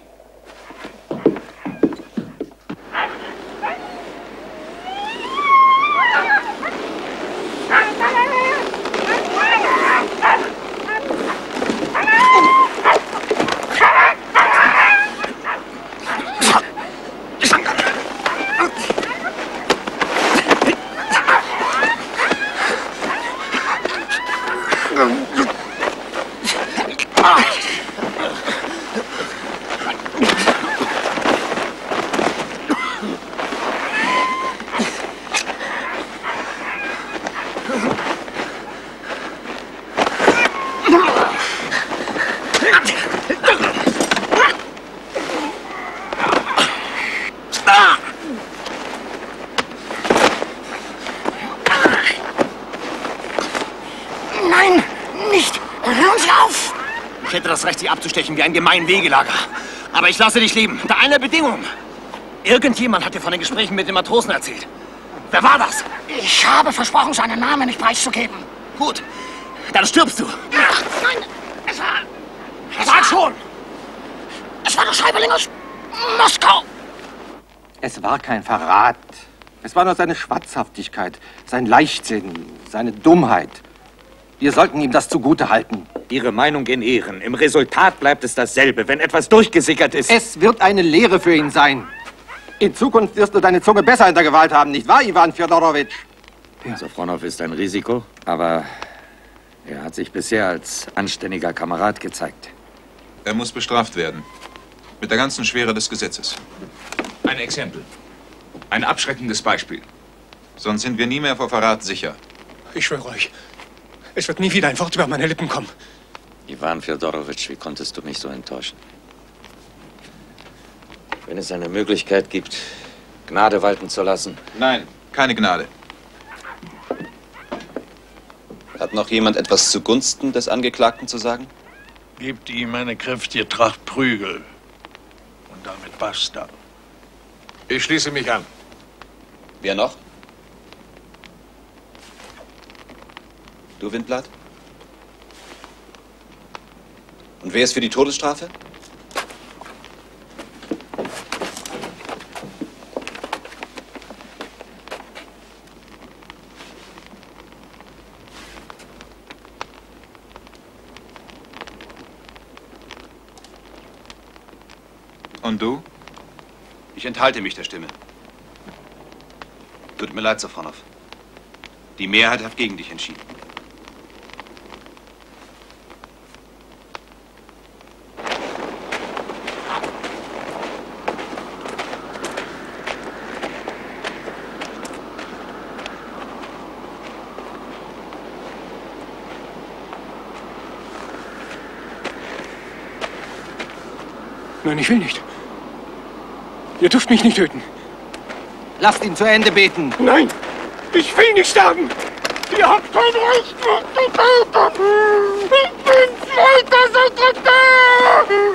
Nein, nicht! Hören Sie auf! Ich hätte das Recht, Sie abzustechen wie ein gemeinen Wegelager. Aber ich lasse dich leben. Unter einer Bedingung. Irgendjemand hat dir von den Gesprächen mit den Matrosen erzählt. Wer war das? Ich habe versprochen, seinen Namen nicht preiszugeben. Gut, dann stirbst du. Nein, es war... Sag schon! Es war der Schreiberling aus Moskau! Es war kein Verrat. Es war nur seine Schwatzhaftigkeit, sein Leichtsinn, seine Dummheit. Wir sollten ihm das zugute halten. Ihre Meinung in Ehren. Im Resultat bleibt es dasselbe, wenn etwas durchgesickert ist. Es wird eine Lehre für ihn sein. In Zukunft wirst du deine Zunge besser in der Gewalt haben, nicht wahr, Iwan Fjodorowitsch? Sofronow ist ein Risiko, aber er hat sich bisher als anständiger Kamerad gezeigt. Er muss bestraft werden. Mit der ganzen Schwere des Gesetzes. Ein Exempel. Ein abschreckendes Beispiel. Sonst sind wir nie mehr vor Verrat sicher. Ich schwöre euch, es wird nie wieder ein Wort über meine Lippen kommen. Iwan Fjodorowitsch, wie konntest du mich so enttäuschen? Wenn es eine Möglichkeit gibt, Gnade walten zu lassen. Nein, keine Gnade. Hat noch jemand etwas zugunsten des Angeklagten zu sagen? Gebt ihm eine kräftige Tracht Prügel. Und damit basta. Ich schließe mich an. Wer noch? Du, Windblatt? Und wer ist für die Todesstrafe? Und du? Ich enthalte mich der Stimme. Tut mir leid, Sofronow. Die Mehrheit hat gegen dich entschieden. Nein, ich will nicht. Ihr dürft mich nicht töten. Lasst ihn zu Ende beten. Nein, ich will nicht sterben. Ihr habt kein Recht, mich zu töten. Ich bin zweiter Sekretär.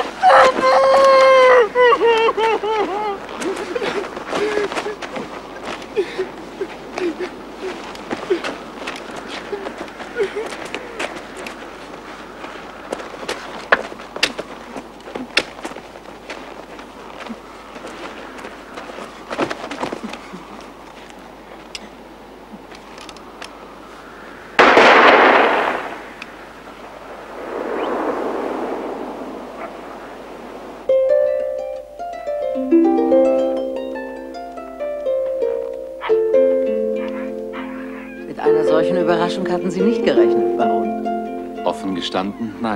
Überraschung hatten Sie nicht gerechnet, Baron. Offen gestanden, nein.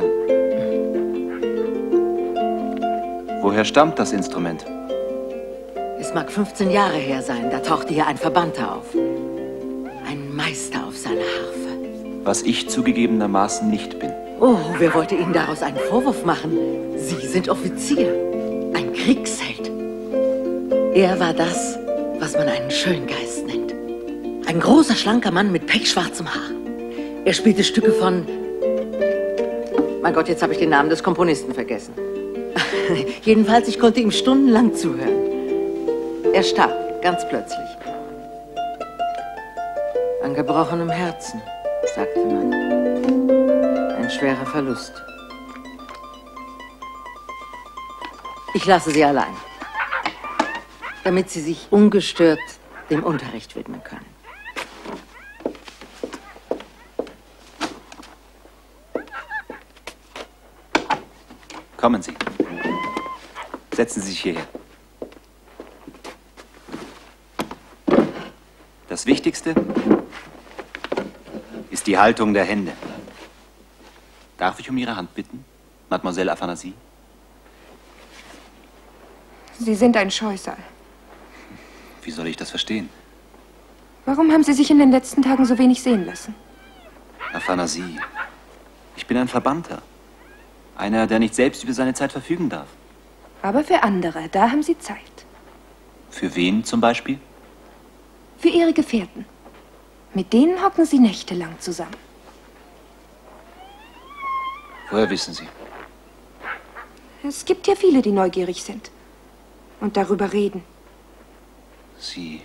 Woher stammt das Instrument? Es mag 15 Jahre her sein, da tauchte hier ein Verbannter auf. Ein Meister auf seiner Harfe. Was ich zugegebenermaßen nicht bin. Oh, wer wollte Ihnen daraus einen Vorwurf machen? Sie sind Offizier, ein Kriegsheld. Er war das, was man einen Schöngeist nennt. Ein großer, schlanker Mann mit pechschwarzem Haar. Er spielte Stücke von... Mein Gott, jetzt habe ich den Namen des Komponisten vergessen. Jedenfalls, ich konnte ihm stundenlang zuhören. Er starb, ganz plötzlich. An gebrochenem Herzen, sagte man. Ein schwerer Verlust. Ich lasse Sie allein, damit Sie sich ungestört dem Unterricht widmen können. Kommen Sie. Setzen Sie sich hierher. Das Wichtigste ist die Haltung der Hände. Darf ich um Ihre Hand bitten, Mademoiselle Aphanasie? Sie sind ein Scheusal. Wie soll ich das verstehen? Warum haben Sie sich in den letzten Tagen so wenig sehen lassen? Aphanasie, ich bin ein Verbannter. Einer, der nicht selbst über seine Zeit verfügen darf. Aber für andere, da haben Sie Zeit. Für wen zum Beispiel? Für Ihre Gefährten. Mit denen hocken Sie nächtelang zusammen. Woher wissen Sie? Es gibt ja viele, die neugierig sind. Und darüber reden. Sie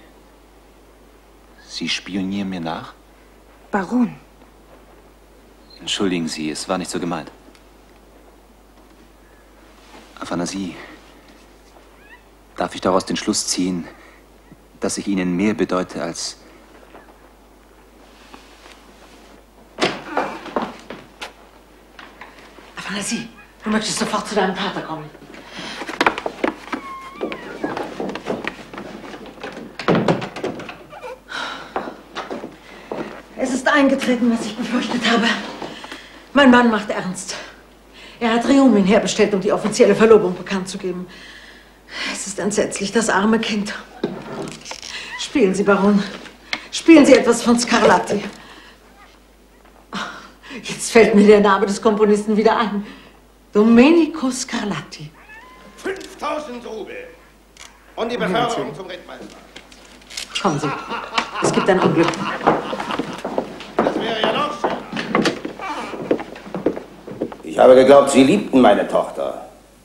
spionieren mir nach? Baron. Entschuldigen Sie, es war nicht so gemeint. Aphanasie, darf ich daraus den Schluss ziehen, dass ich Ihnen mehr bedeute als... Aphanasie, du möchtest sofort zu deinem Vater kommen. Es ist eingetreten, was ich befürchtet habe. Mein Mann macht ernst. Er hat Riomin herbestellt, um die offizielle Verlobung bekannt zu geben. Es ist entsetzlich, das arme Kind. Spielen Sie, Baron. Spielen Sie etwas von Scarlatti. Jetzt fällt mir der Name des Komponisten wieder ein. Domenico Scarlatti. 5000 Rubel. Und die Beförderung zum Rittmeister. Kommen Sie. Es gibt ein Unglück. Das wäre ja noch habe geglaubt, Sie liebten meine Tochter.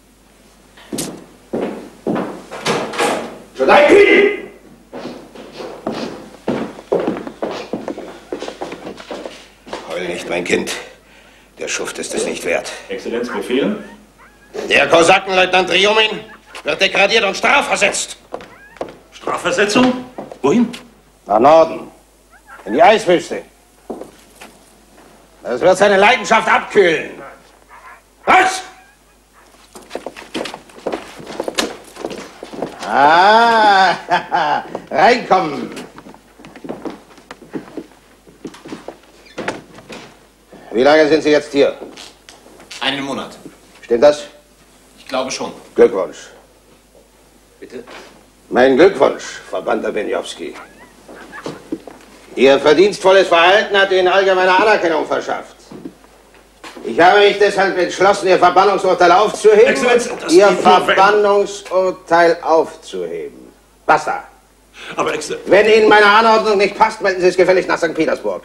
Schleiki! Heul nicht, mein Kind. Der Schuft ist es nicht wert. Exzellenz, Befehl? Der Kosakenleutnant Triomin wird degradiert und strafversetzt. Strafversetzung? Wohin? Nach Norden. In die Eiswüste. Das wird seine Leidenschaft abkühlen. Was? Ah, reinkommen. Wie lange sind Sie jetzt hier? Einen Monat. Stimmt das? Ich glaube schon. Glückwunsch. Bitte? Mein Glückwunsch, Verbannter Benjowski. Ihr verdienstvolles Verhalten hat Ihnen allgemeine Anerkennung verschafft. Ich habe mich deshalb entschlossen, Ihr Verbannungsurteil aufzuheben. Exzellenz, das Ihr geht nur, wenn- Verbannungsurteil aufzuheben. Basta. Aber Exzellenz... Wenn Ihnen meine Anordnung nicht passt, melden Sie es gefällig nach St. Petersburg.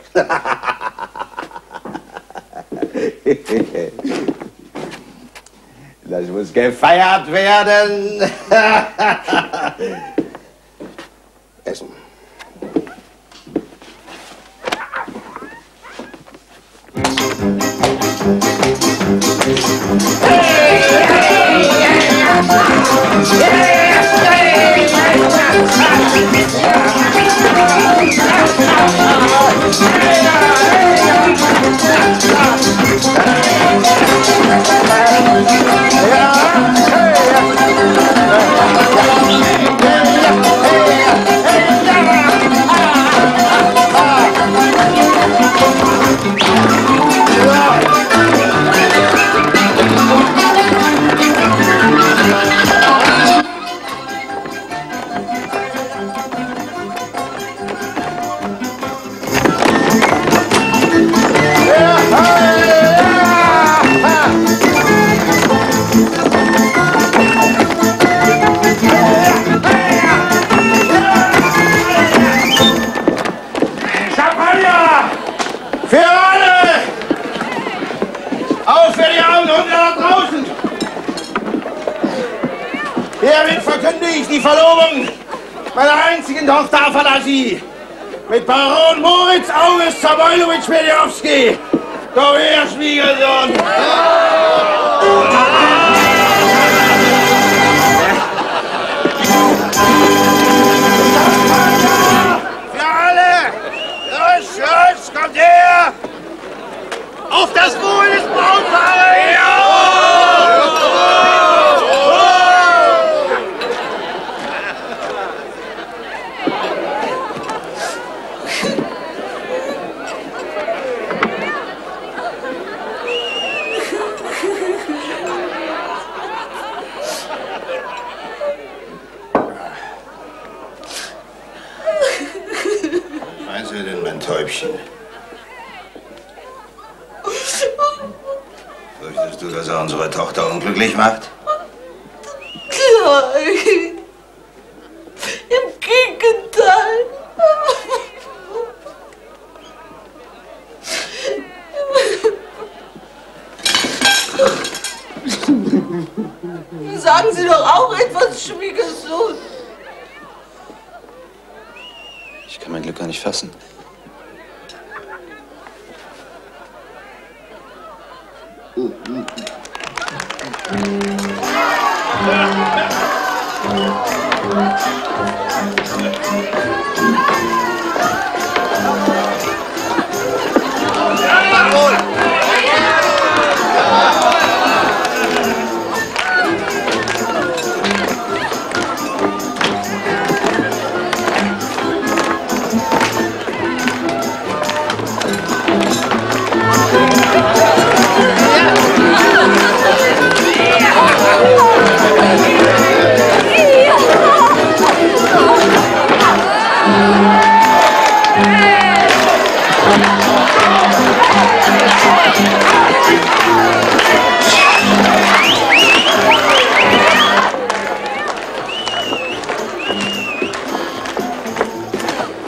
Das muss gefeiert werden. Essen. Hiermit verkünde ich die Verlobung meiner einzigen Tochter Afanasie mit Baron Moritz August Samoilowitsch Benjowski. Komm her, Schwiegersohn! Für alle! Los, los, kommt her! Auf das Wohl des Brautpaares! Meinst du denn, mein Täubchen? Fürchtest du, dass er unsere Tochter unglücklich macht? Nein. Im Gegenteil. Sagen Sie doch auch etwas, Schwiegersohn. Ich kann mein Glück gar nicht fassen.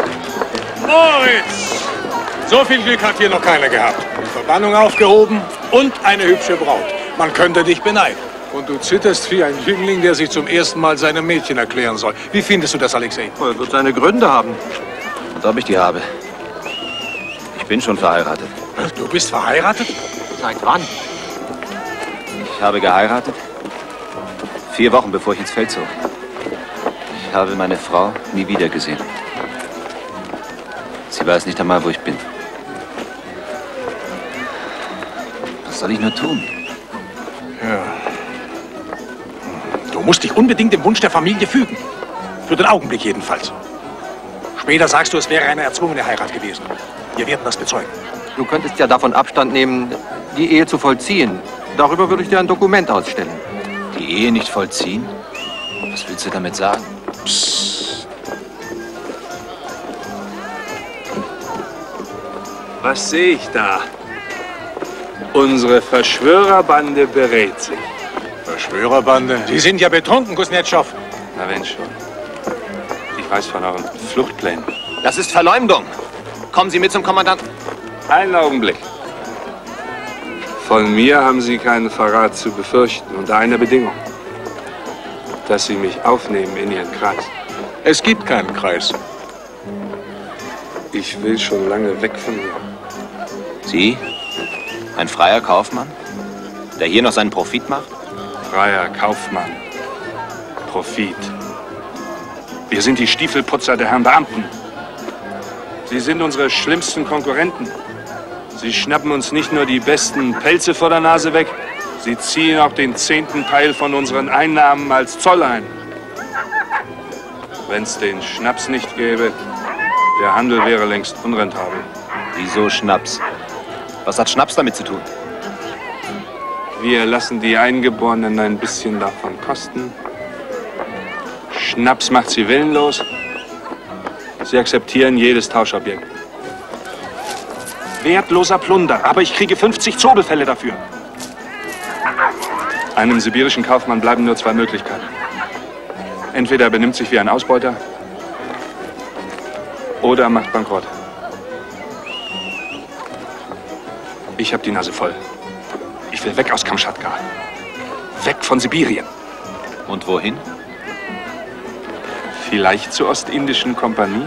Moritz! So viel Glück hat hier noch keiner gehabt. Die Verbannung aufgehoben, und eine hübsche Braut. Man könnte dich beneiden. Und du zitterst wie ein Jüngling, der sich zum ersten Mal seinem Mädchen erklären soll. Wie findest du das, Alexei? Er wird seine Gründe haben. Und ob ich die habe? Ich bin schon verheiratet. Du bist verheiratet? Seit wann? Ich habe geheiratet. 4 Wochen, bevor ich ins Feld zog. Ich habe meine Frau nie wieder gesehen. Sie weiß nicht einmal, wo ich bin. Was soll ich nur tun? Ja. Du musst dich unbedingt dem Wunsch der Familie fügen. Für den Augenblick jedenfalls. Später sagst du, es wäre eine erzwungene Heirat gewesen. Wir werden das bezeugen. Du könntest ja davon Abstand nehmen, die Ehe zu vollziehen. Darüber würde ich dir ein Dokument ausstellen. Die Ehe nicht vollziehen? Was willst du damit sagen? Psst. Was sehe ich da? Unsere Verschwörerbande berät sich. Verschwörerbande? Die sind ja betrunken, Kuznetschow. Na wenn schon. Ich weiß von euren Fluchtplänen. Das ist Verleumdung. Kommen Sie mit zum Kommandanten. Einen Augenblick. Von mir haben Sie keinen Verrat zu befürchten, unter einer Bedingung. Dass Sie mich aufnehmen in Ihren Kreis. Es gibt keinen Kreis. Ich will schon lange weg von hier. Sie? Ein freier Kaufmann? Der hier noch seinen Profit macht? Freier Kaufmann. Profit. Wir sind die Stiefelputzer der Herren Beamten. Sie sind unsere schlimmsten Konkurrenten. Sie schnappen uns nicht nur die besten Pelze vor der Nase weg, sie ziehen auch den 10. Teil von unseren Einnahmen als Zoll ein. Wenn es den Schnaps nicht gäbe, der Handel wäre längst unrentabel. Wieso Schnaps? Was hat Schnaps damit zu tun? Wir lassen die Eingeborenen ein bisschen davon kosten. Schnaps macht sie willenlos. Sie akzeptieren jedes Tauschobjekt. Wertloser Plunder, aber ich kriege 50 Zobelfälle dafür. Einem sibirischen Kaufmann bleiben nur 2 Möglichkeiten. Entweder er benimmt sich wie ein Ausbeuter oder er macht Bankrott. Ich habe die Nase voll. Ich will weg aus Kamtschatka. Weg von Sibirien. Und wohin? Vielleicht zur Ostindischen Kompanie?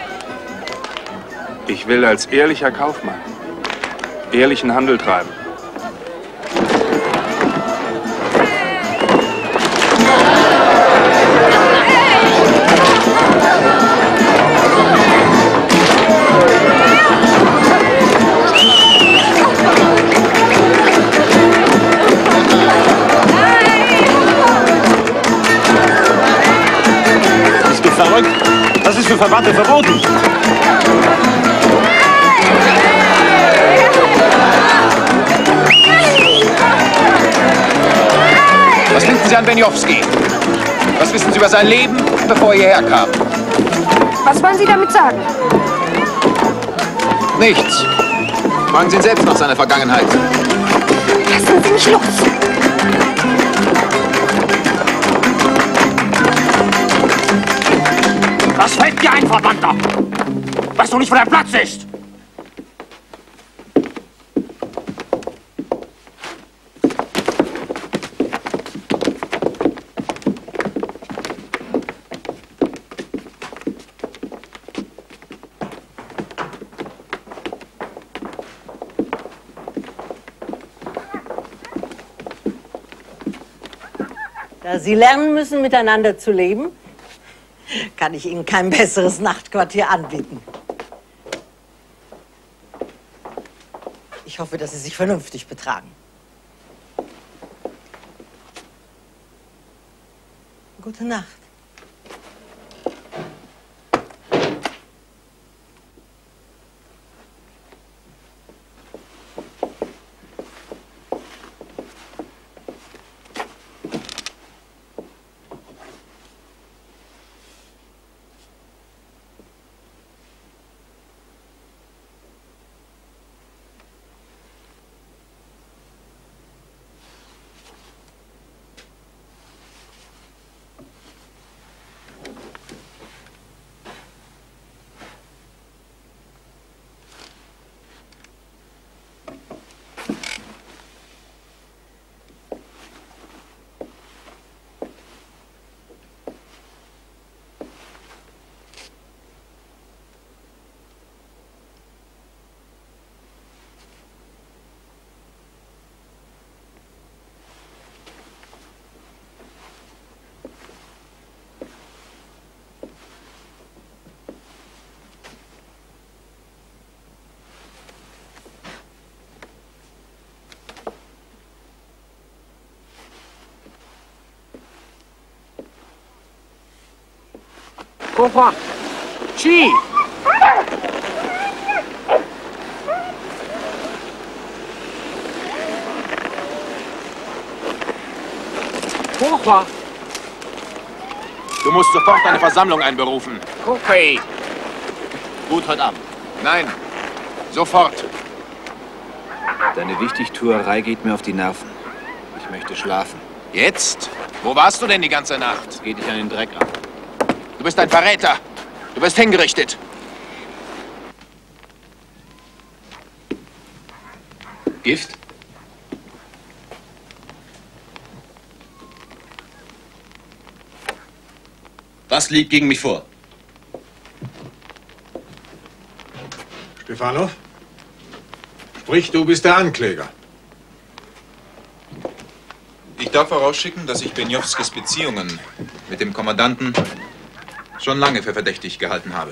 Ich will als ehrlicher Kaufmann ehrlichen Handel treiben. Bist du verrückt? Das ist für Verwandte verboten. Was denken Sie an Benjowski? Was wissen Sie über sein Leben, bevor er hierher kam? Was wollen Sie damit sagen? Nichts. Fragen Sie ihn selbst nach seiner Vergangenheit. Lassen Sie mich los! Was fällt dir ein, Verbannter? Weißt du nicht, wo dein Platz ist? Da Sie lernen müssen, miteinander zu leben, kann ich Ihnen kein besseres Nachtquartier anbieten. Ich hoffe, dass Sie sich vernünftig betragen. Gute Nacht. Pourquoi? Chi! Pourquoi? Du musst sofort eine Versammlung einberufen. Okay. Gut, heute Abend. Nein, sofort. Deine Wichtigtuerei geht mir auf die Nerven. Ich möchte schlafen. Jetzt? Wo warst du denn die ganze Nacht? Geht dich an den Dreck an. Du bist ein Verräter. Du wirst hingerichtet. Gift? Was liegt gegen mich vor? Stefanov? Sprich, du bist der Ankläger. Ich darf vorausschicken, dass ich Benjowskis Beziehungen mit dem Kommandanten schon lange für verdächtig gehalten habe.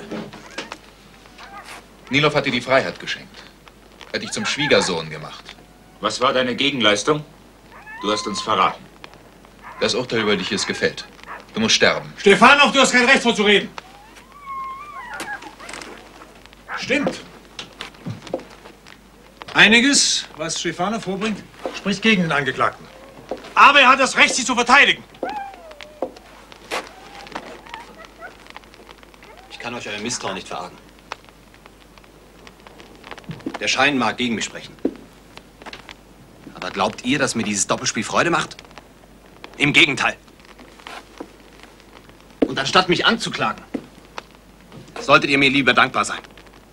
Nilov hat dir die Freiheit geschenkt. Er hat dich zum Schwiegersohn gemacht. Was war deine Gegenleistung? Du hast uns verraten. Das Urteil über dich ist gefällt. Du musst sterben. Stefanov, du hast kein Recht, so zu reden. Stimmt. Einiges, was Stefanov vorbringt, spricht gegen den Angeklagten. Aber er hat das Recht, sich zu verteidigen. Ich kann euch euer Misstrauen nicht verargen. Der Schein mag gegen mich sprechen. Aber glaubt ihr, dass mir dieses Doppelspiel Freude macht? Im Gegenteil. Und anstatt mich anzuklagen, solltet ihr mir lieber dankbar sein.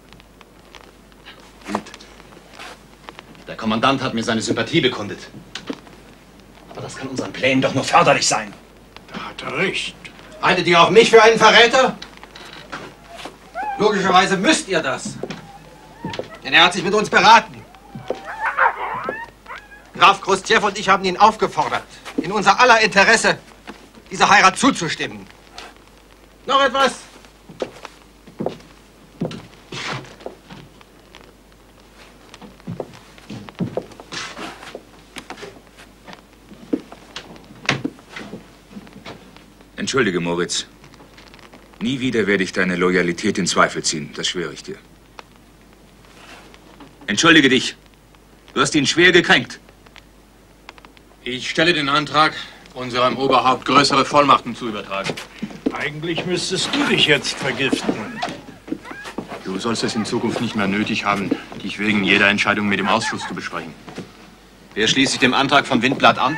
Gut. Der Kommandant hat mir seine Sympathie bekundet. Aber das kann unseren Plänen doch nur förderlich sein. Da hat er recht. Haltet ihr auch mich für einen Verräter? Logischerweise müsst ihr das. Denn er hat sich mit uns beraten. Graf Krustjew und ich haben ihn aufgefordert, in unser aller Interesse dieser Heirat zuzustimmen. Noch etwas? Entschuldige, Moritz. Nie wieder werde ich deine Loyalität in Zweifel ziehen, das schwöre ich dir. Entschuldige dich. Du hast ihn schwer gekränkt. Ich stelle den Antrag, unserem Oberhaupt größere Vollmachten zu übertragen. Eigentlich müsstest du dich jetzt vergiften. Du sollst es in Zukunft nicht mehr nötig haben, dich wegen jeder Entscheidung mit dem Ausschuss zu besprechen. Wer schließt sich dem Antrag von Windblatt an?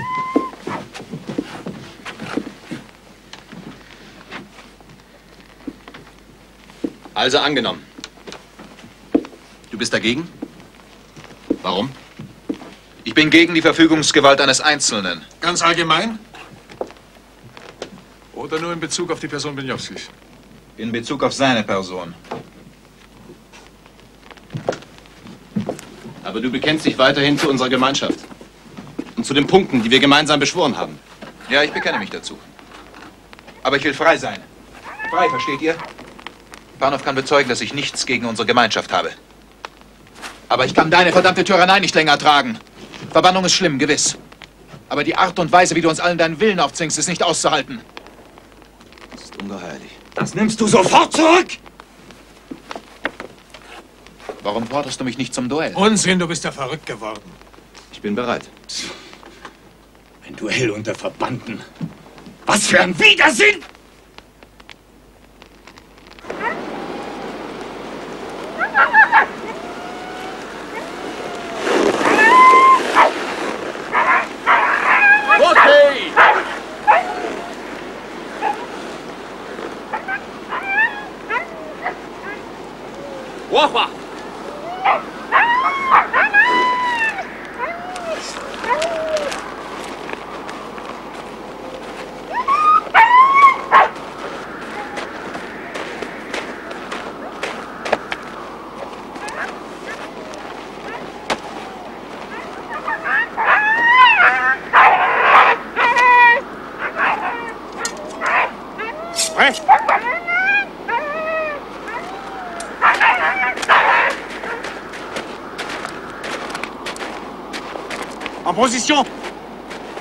Also angenommen. Du bist dagegen? Warum? Ich bin gegen die Verfügungsgewalt eines Einzelnen. Ganz allgemein? Oder nur in Bezug auf die Person Benjowskis? In Bezug auf seine Person. Aber du bekennst dich weiterhin zu unserer Gemeinschaft. Und zu den Punkten, die wir gemeinsam beschworen haben. Ja, ich bekenne mich dazu. Aber ich will frei sein. Frei, versteht ihr? Panov kann bezeugen, dass ich nichts gegen unsere Gemeinschaft habe. Aber ich kann deine verdammte Tyrannei nicht länger tragen. Verbannung ist schlimm, gewiss. Aber die Art und Weise, wie du uns allen deinen Willen aufzwingst, ist nicht auszuhalten. Das ist ungeheuerlich. Das nimmst du sofort zurück! Warum forderst du mich nicht zum Duell? Unsinn, du bist ja verrückt geworden. Ich bin bereit. Ein Duell unter Verbannten. Was für ein Widersinn! Okay! Wahwa! En position!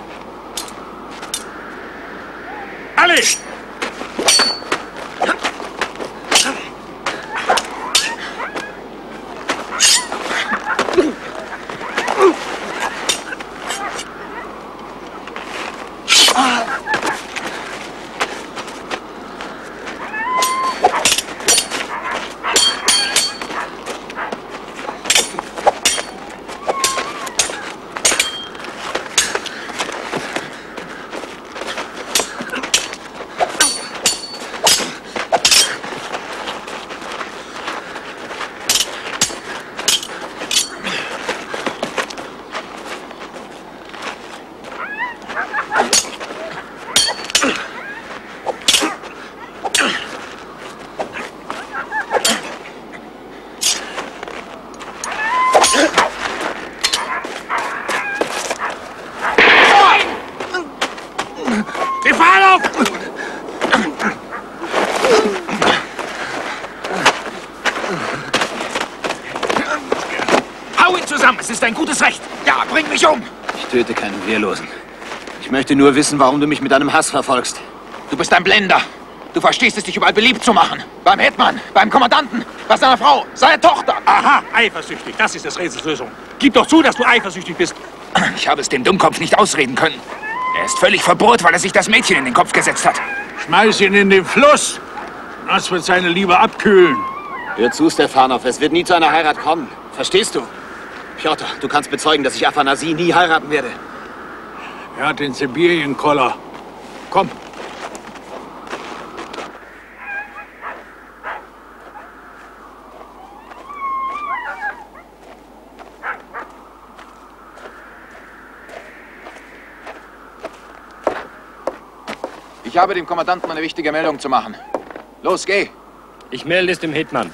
Allez! Hau ihn zusammen, es ist dein gutes Recht. Ja, bring mich um. Ich töte keinen Wehrlosen. Ich möchte nur wissen, warum du mich mit deinem Hass verfolgst. Du bist ein Blender. Du verstehst es, dich überall beliebt zu machen. Beim Hetman, beim Kommandanten, bei seiner Frau, seiner Tochter. Aha, eifersüchtig. Das ist des Rätsels Lösung. Gib doch zu, dass du eifersüchtig bist. Ich habe es dem Dummkopf nicht ausreden können. Er ist völlig verbohrt, weil er sich das Mädchen in den Kopf gesetzt hat. Schmeiß ihn in den Fluss. Das wird seine Liebe abkühlen. Hör zu, Stefanov, es wird nie zu einer Heirat kommen. Verstehst du? Pjotr, du kannst bezeugen, dass ich Afanasie nie heiraten werde. Er hat den Sibirien-Koller. Komm. Ich habe dem Kommandanten eine wichtige Meldung zu machen. Los, geh! Ich melde es dem Hetman.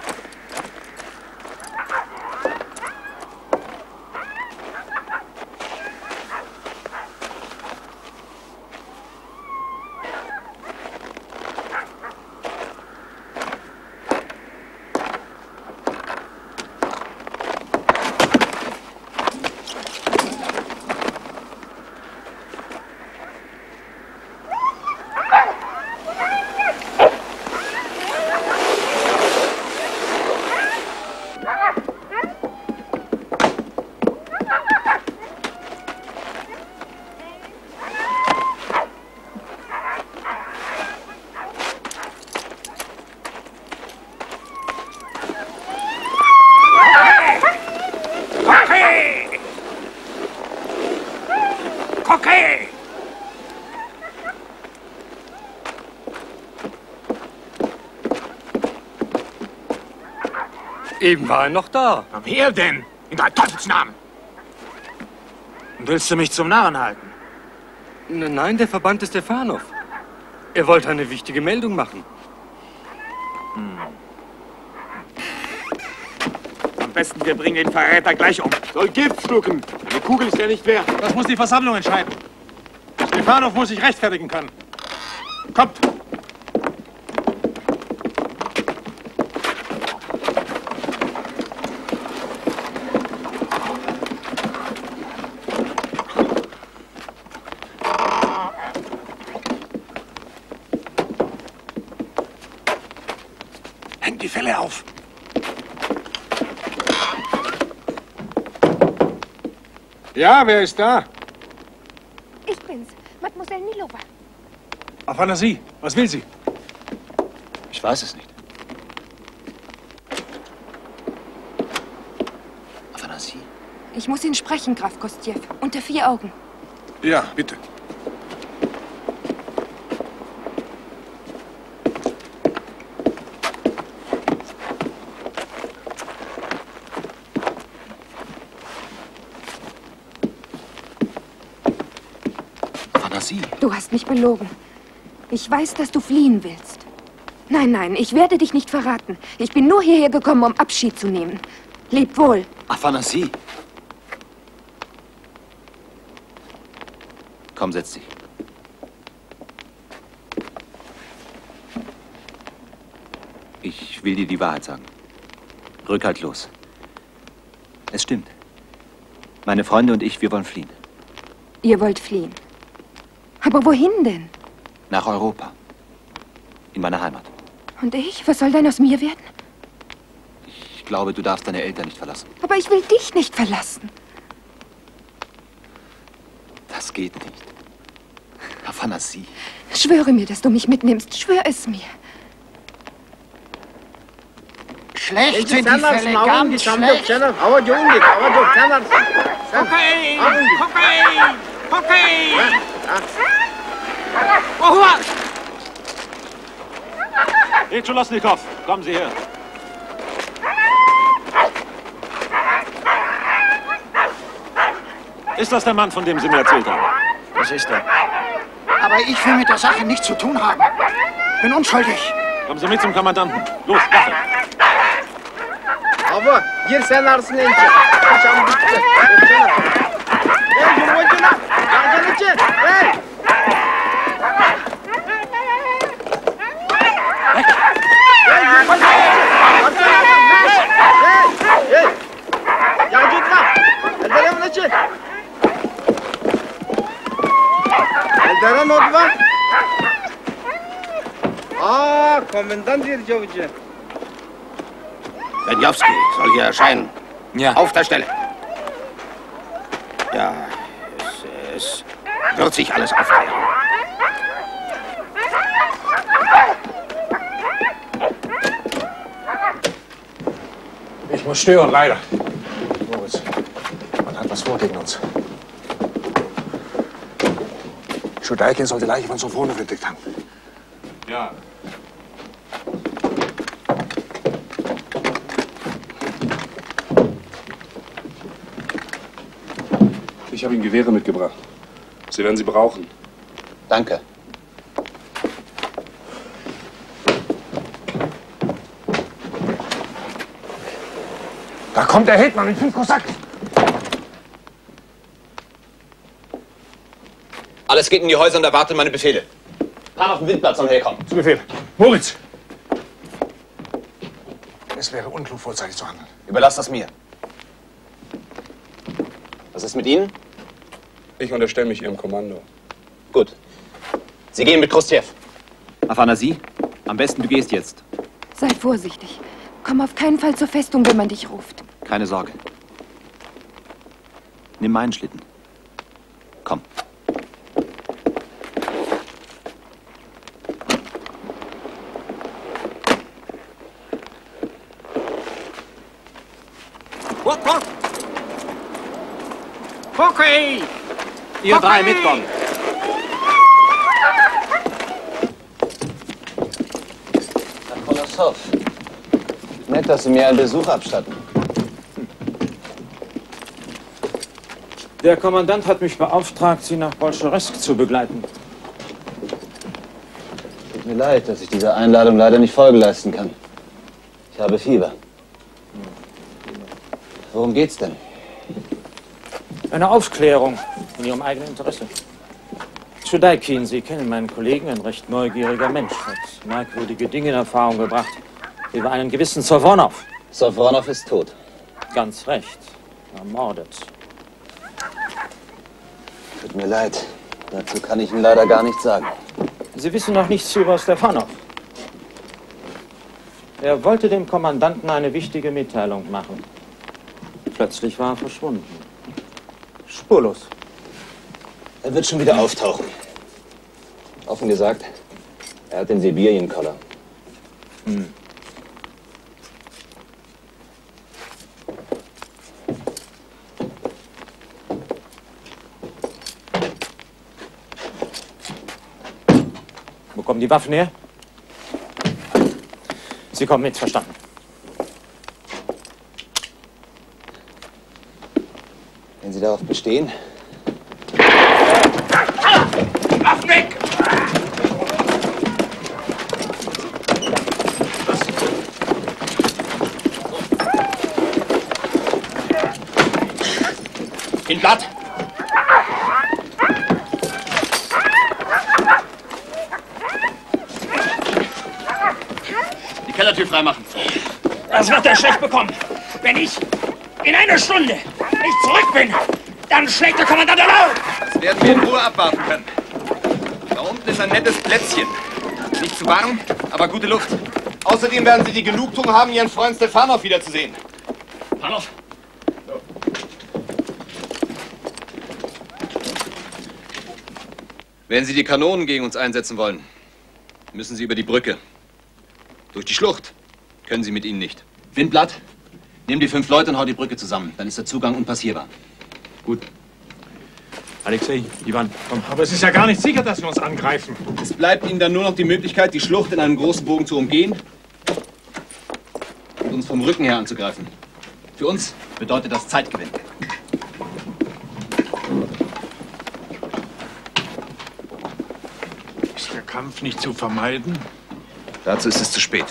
Eben war er noch da. Wer denn? In deinem Teufelsnamen! Willst du mich zum Narren halten? Nein, der Verbannte Stefanov. Er wollte eine wichtige Meldung machen. Am besten, wir bringen den Verräter gleich um. Soll Gift schlucken. Eine Kugel ist ja nicht wert. Das muss die Versammlung entscheiden. Stefanov muss sich rechtfertigen können. Kommt! Hängt die Felle auf. Ja, wer ist da? Ich bin's, Mademoiselle Milova. Afanasie, was will sie? Ich weiß es nicht. Afanasie? Ich muss ihn sprechen, Graf Kostjew. Unter 4 Augen. Ja, bitte. Du hast mich belogen. Ich weiß, dass du fliehen willst. Nein, nein, ich werde dich nicht verraten. Ich bin nur hierher gekommen, um Abschied zu nehmen. Leb wohl. Afanasie. Komm, setz dich. Ich will dir die Wahrheit sagen. Rückhaltlos. Es stimmt. Meine Freunde und ich, wir wollen fliehen. Ihr wollt fliehen. Aber wohin denn? Nach Europa. In meine Heimat. Und ich? Was soll denn aus mir werden? Ich glaube, du darfst deine Eltern nicht verlassen. Aber ich will dich nicht verlassen. Das geht nicht. Afanasie. Schwöre mir, dass du mich mitnimmst. Schwör es mir. Schlecht sind die Fälle, ganz schlecht. Kokain! Kokain! Kokain! Hey, Tscholosnikow, kommen Sie her. Ist das der Mann, von dem Sie mir erzählt haben? Das ist er. Aber ich will mit der Sache nichts zu tun haben. Bin unschuldig. Kommen Sie mit zum Kommandanten. Los, Wache! Ava, gir sen arasına ince. Kaçan bitti. Hey, yumurcuna. Yardım için. Hey! Hey, Sergeant! Eldaran Ah, Kommandant Jirjowitsch. Bedjowski soll hier erscheinen. Ja. Auf der Stelle. Ja, es wird sich alles aufklären. Ich muss stören, leider. Moritz, man hat was vor gegen uns. Schudeikin soll die Leiche von Sofronov entdeckt haben. Ja. Ich habe Ihnen Gewehre mitgebracht. Sie werden sie brauchen. Danke. Da kommt der Hetman mit 5 Kosaken. Alles geht in die Häuser und erwartet meine Befehle. Pan auf dem Windplatz soll herkommen. Zu Befehl. Moritz! Es wäre unklug, vorzeitig zu handeln. Überlass das mir. Was ist mit Ihnen? Ich unterstelle mich Ihrem Kommando. Gut. Sie gehen mit Krustjew. Afanasi, am besten du gehst jetzt. Sei vorsichtig. Komm auf keinen Fall zur Festung, wenn man dich ruft. Keine Sorge. Nimm meinen Schlitten. Komm. Okay! Ihr drei mitkommen. Herr Kolossow, nett, dass Sie mir einen Besuch abstatten. Der Kommandant hat mich beauftragt, Sie nach Bolscheresk zu begleiten. Tut mir leid, dass ich dieser Einladung leider nicht Folge leisten kann. Ich habe Fieber. Worum geht's denn? Eine Aufklärung in Ihrem eigenen Interesse. Schudeikin, Sie kennen meinen Kollegen, ein recht neugieriger Mensch, hat merkwürdige Dinge in Erfahrung gebracht, über einen gewissen Sofronov. Sofronov ist tot. Ganz recht, ermordet. Tut mir leid, dazu kann ich Ihnen leider gar nichts sagen. Sie wissen noch nichts über Stefanov. Er wollte dem Kommandanten eine wichtige Mitteilung machen. Plötzlich war er verschwunden. Spurlos. Er wird schon wieder auftauchen. Offen gesagt, er hat den Sibirien-Koller. Wo kommen die Waffen her? Sie kommen mit, verstanden. Wenn Sie darauf bestehen. Waffen weg! In Blatt! Die Kellertür freimachen. Das wird er schlecht bekommen. Wenn ich in einer Stunde nicht zurück bin, dann schlägt der Kommandant Alarm! Das werden wir in Ruhe abwarten können. Da unten ist ein nettes Plätzchen. Nicht zu warm, aber gute Luft. Außerdem werden Sie die Genugtuung haben, Ihren Freund Stefanov wiederzusehen. Panov? Wenn Sie die Kanonen gegen uns einsetzen wollen, müssen Sie über die Brücke. Durch die Schlucht können Sie mit ihnen nicht. Windblatt, nimm die 5 Leute und hau die Brücke zusammen. Dann ist der Zugang unpassierbar. Gut. Alexei, Ivan, komm. Aber es ist ja gar nicht sicher, dass wir uns angreifen. Es bleibt Ihnen dann nur noch die Möglichkeit, die Schlucht in einem großen Bogen zu umgehen und uns vom Rücken her anzugreifen. Für uns bedeutet das Zeitgewinn. Ist der Kampf nicht zu vermeiden? Dazu ist es zu spät.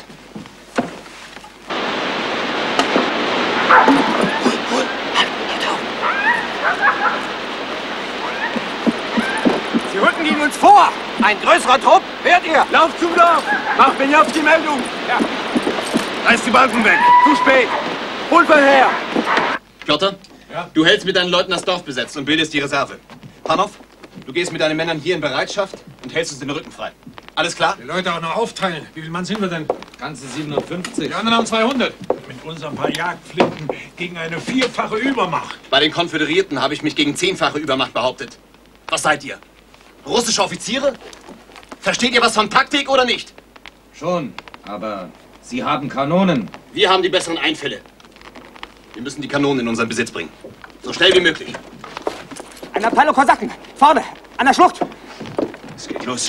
Sie rücken gegen uns vor! Ein größerer Trupp, hört ihr? Lauf zum Dorf! Mach Benjowski Meldung! Ja. Da ist die Balken weg! Zu spät! Pulver her! Piotr, Ja? Du hältst mit deinen Leuten das Dorf besetzt und bildest die Reserve. Panov, du gehst mit deinen Männern hier in Bereitschaft und hältst uns den Rücken frei. Alles klar? Die Leute auch noch aufteilen. Wie viele Mann sind wir denn? Ganze 57. Die anderen haben 200. Mit unseren paar Jagdflinten gegen eine 4-fache Übermacht. Bei den Konföderierten habe ich mich gegen 10-fache Übermacht behauptet. Was seid ihr? Russische Offiziere? Versteht ihr was von Taktik oder nicht? Schon, aber Sie haben Kanonen. Wir haben die besseren Einfälle. Wir müssen die Kanonen in unseren Besitz bringen. So schnell wie möglich. Eine Abteilung Kosaken. Vorne, an der Schlucht. Es geht los.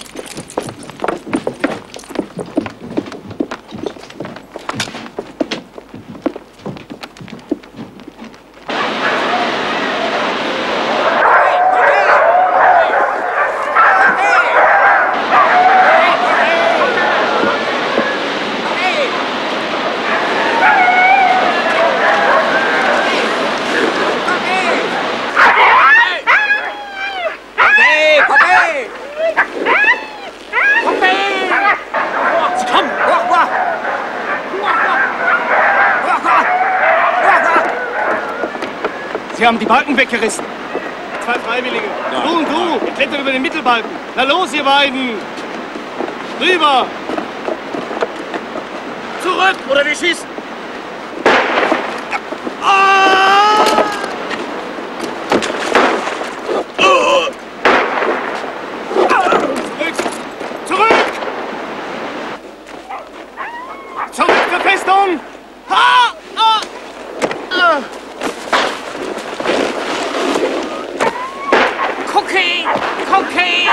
Sie haben die Balken weggerissen. 2 Freiwillige. Ja. Du und du, ihr klettert über den Mittelbalken. Na los, ihr beiden. Rüber. Zurück, oder wir schießen. Ah! Zurück! Zurück! Zurück zur Festung! Ha! Ah! Ah! Cookie! Cookie!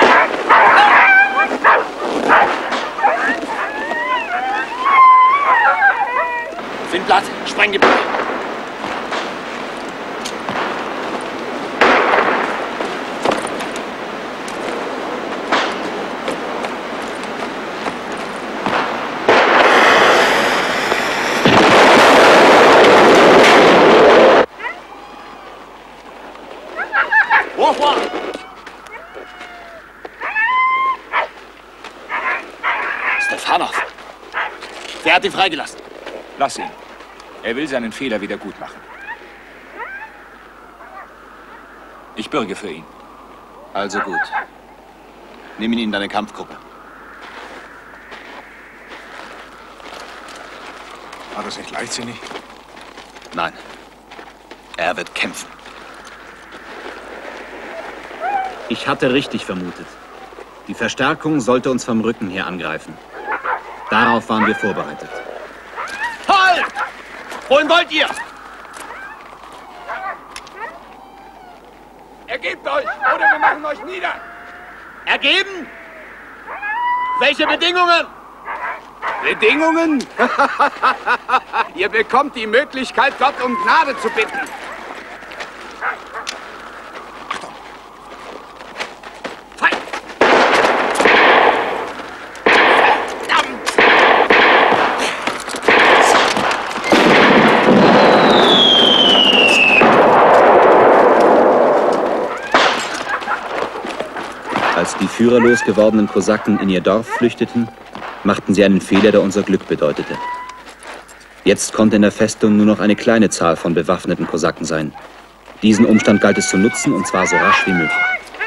Windblatt, spreng die Brücke. Stefanov. Wer hat ihn freigelassen? Lass ihn. Er will seinen Fehler wieder gut machen. Ich bürge für ihn. Also gut. Nimm ihn in deine Kampfgruppe. War das nicht leichtsinnig? Nein. Er wird kämpfen. Ich hatte richtig vermutet. Die Verstärkung sollte uns vom Rücken her angreifen. Darauf waren wir vorbereitet. Halt! Wohin wollt ihr? Ergebt euch, oder wir machen euch nieder! Ergeben? Welche Bedingungen? Bedingungen? Ihr bekommt die Möglichkeit, Gott um Gnade zu bitten. Als die führerlos gewordenen Kosaken in ihr Dorf flüchteten, machten sie einen Fehler, der unser Glück bedeutete. Jetzt konnte in der Festung nur noch eine kleine Zahl von bewaffneten Kosaken sein. Diesen Umstand galt es zu nutzen, und zwar so rasch wie möglich.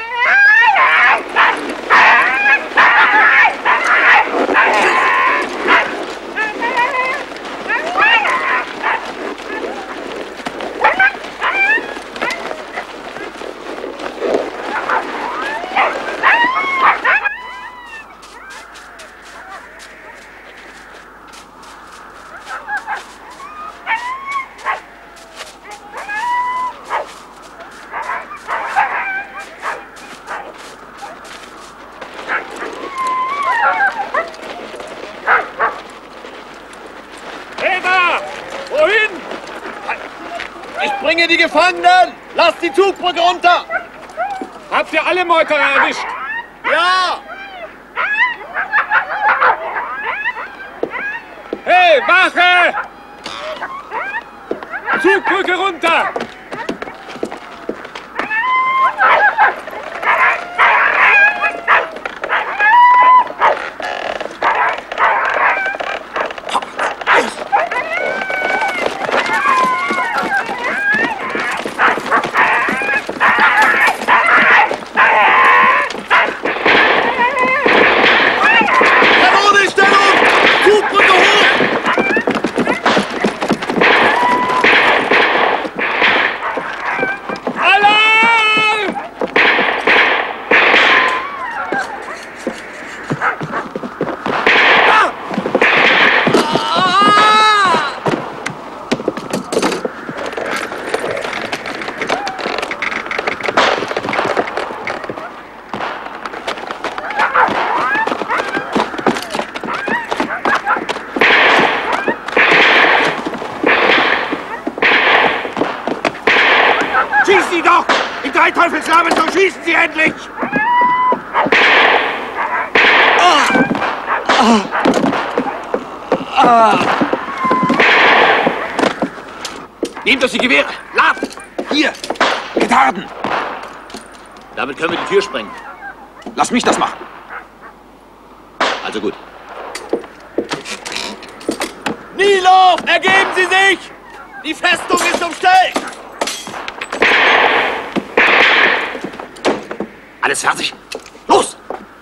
Bringe die Gefangenen! Lasst die Zugbrücke runter! Habt ihr alle Meuterer erwischt? Ja! Hey, Wache! Zugbrücke runter! Sie doch! In drei Teufelsnamen, so schießen Sie endlich! Nehmt euch die Gewehre! Lab! Hier! Petarden! Damit können wir die Tür sprengen. Lass mich das machen. Also gut. Nilo, ergeben Sie sich! Die Festung ist umstellt! Alles fertig? Los!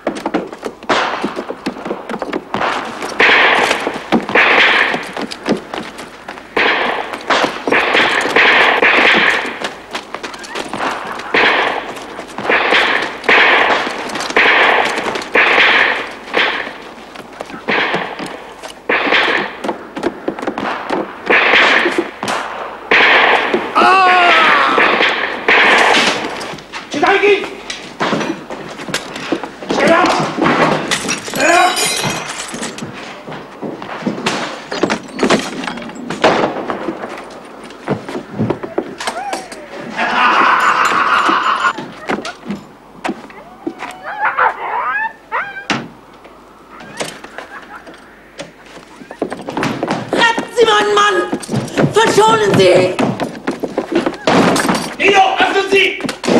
Verschonen Sie! Nilo, öffnen Sie!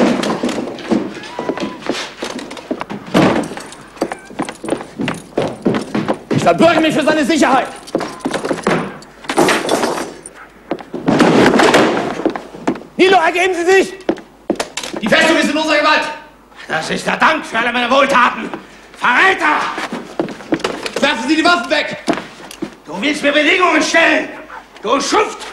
Ich verbürge mich für seine Sicherheit! Nilo, ergeben Sie sich! Die Festung ist in unserer Gewalt! Das ist der Dank für alle meine Wohltaten! Verräter! Werfen Sie die Waffen weg! Du willst mir Bedingungen stellen! Du Schuft!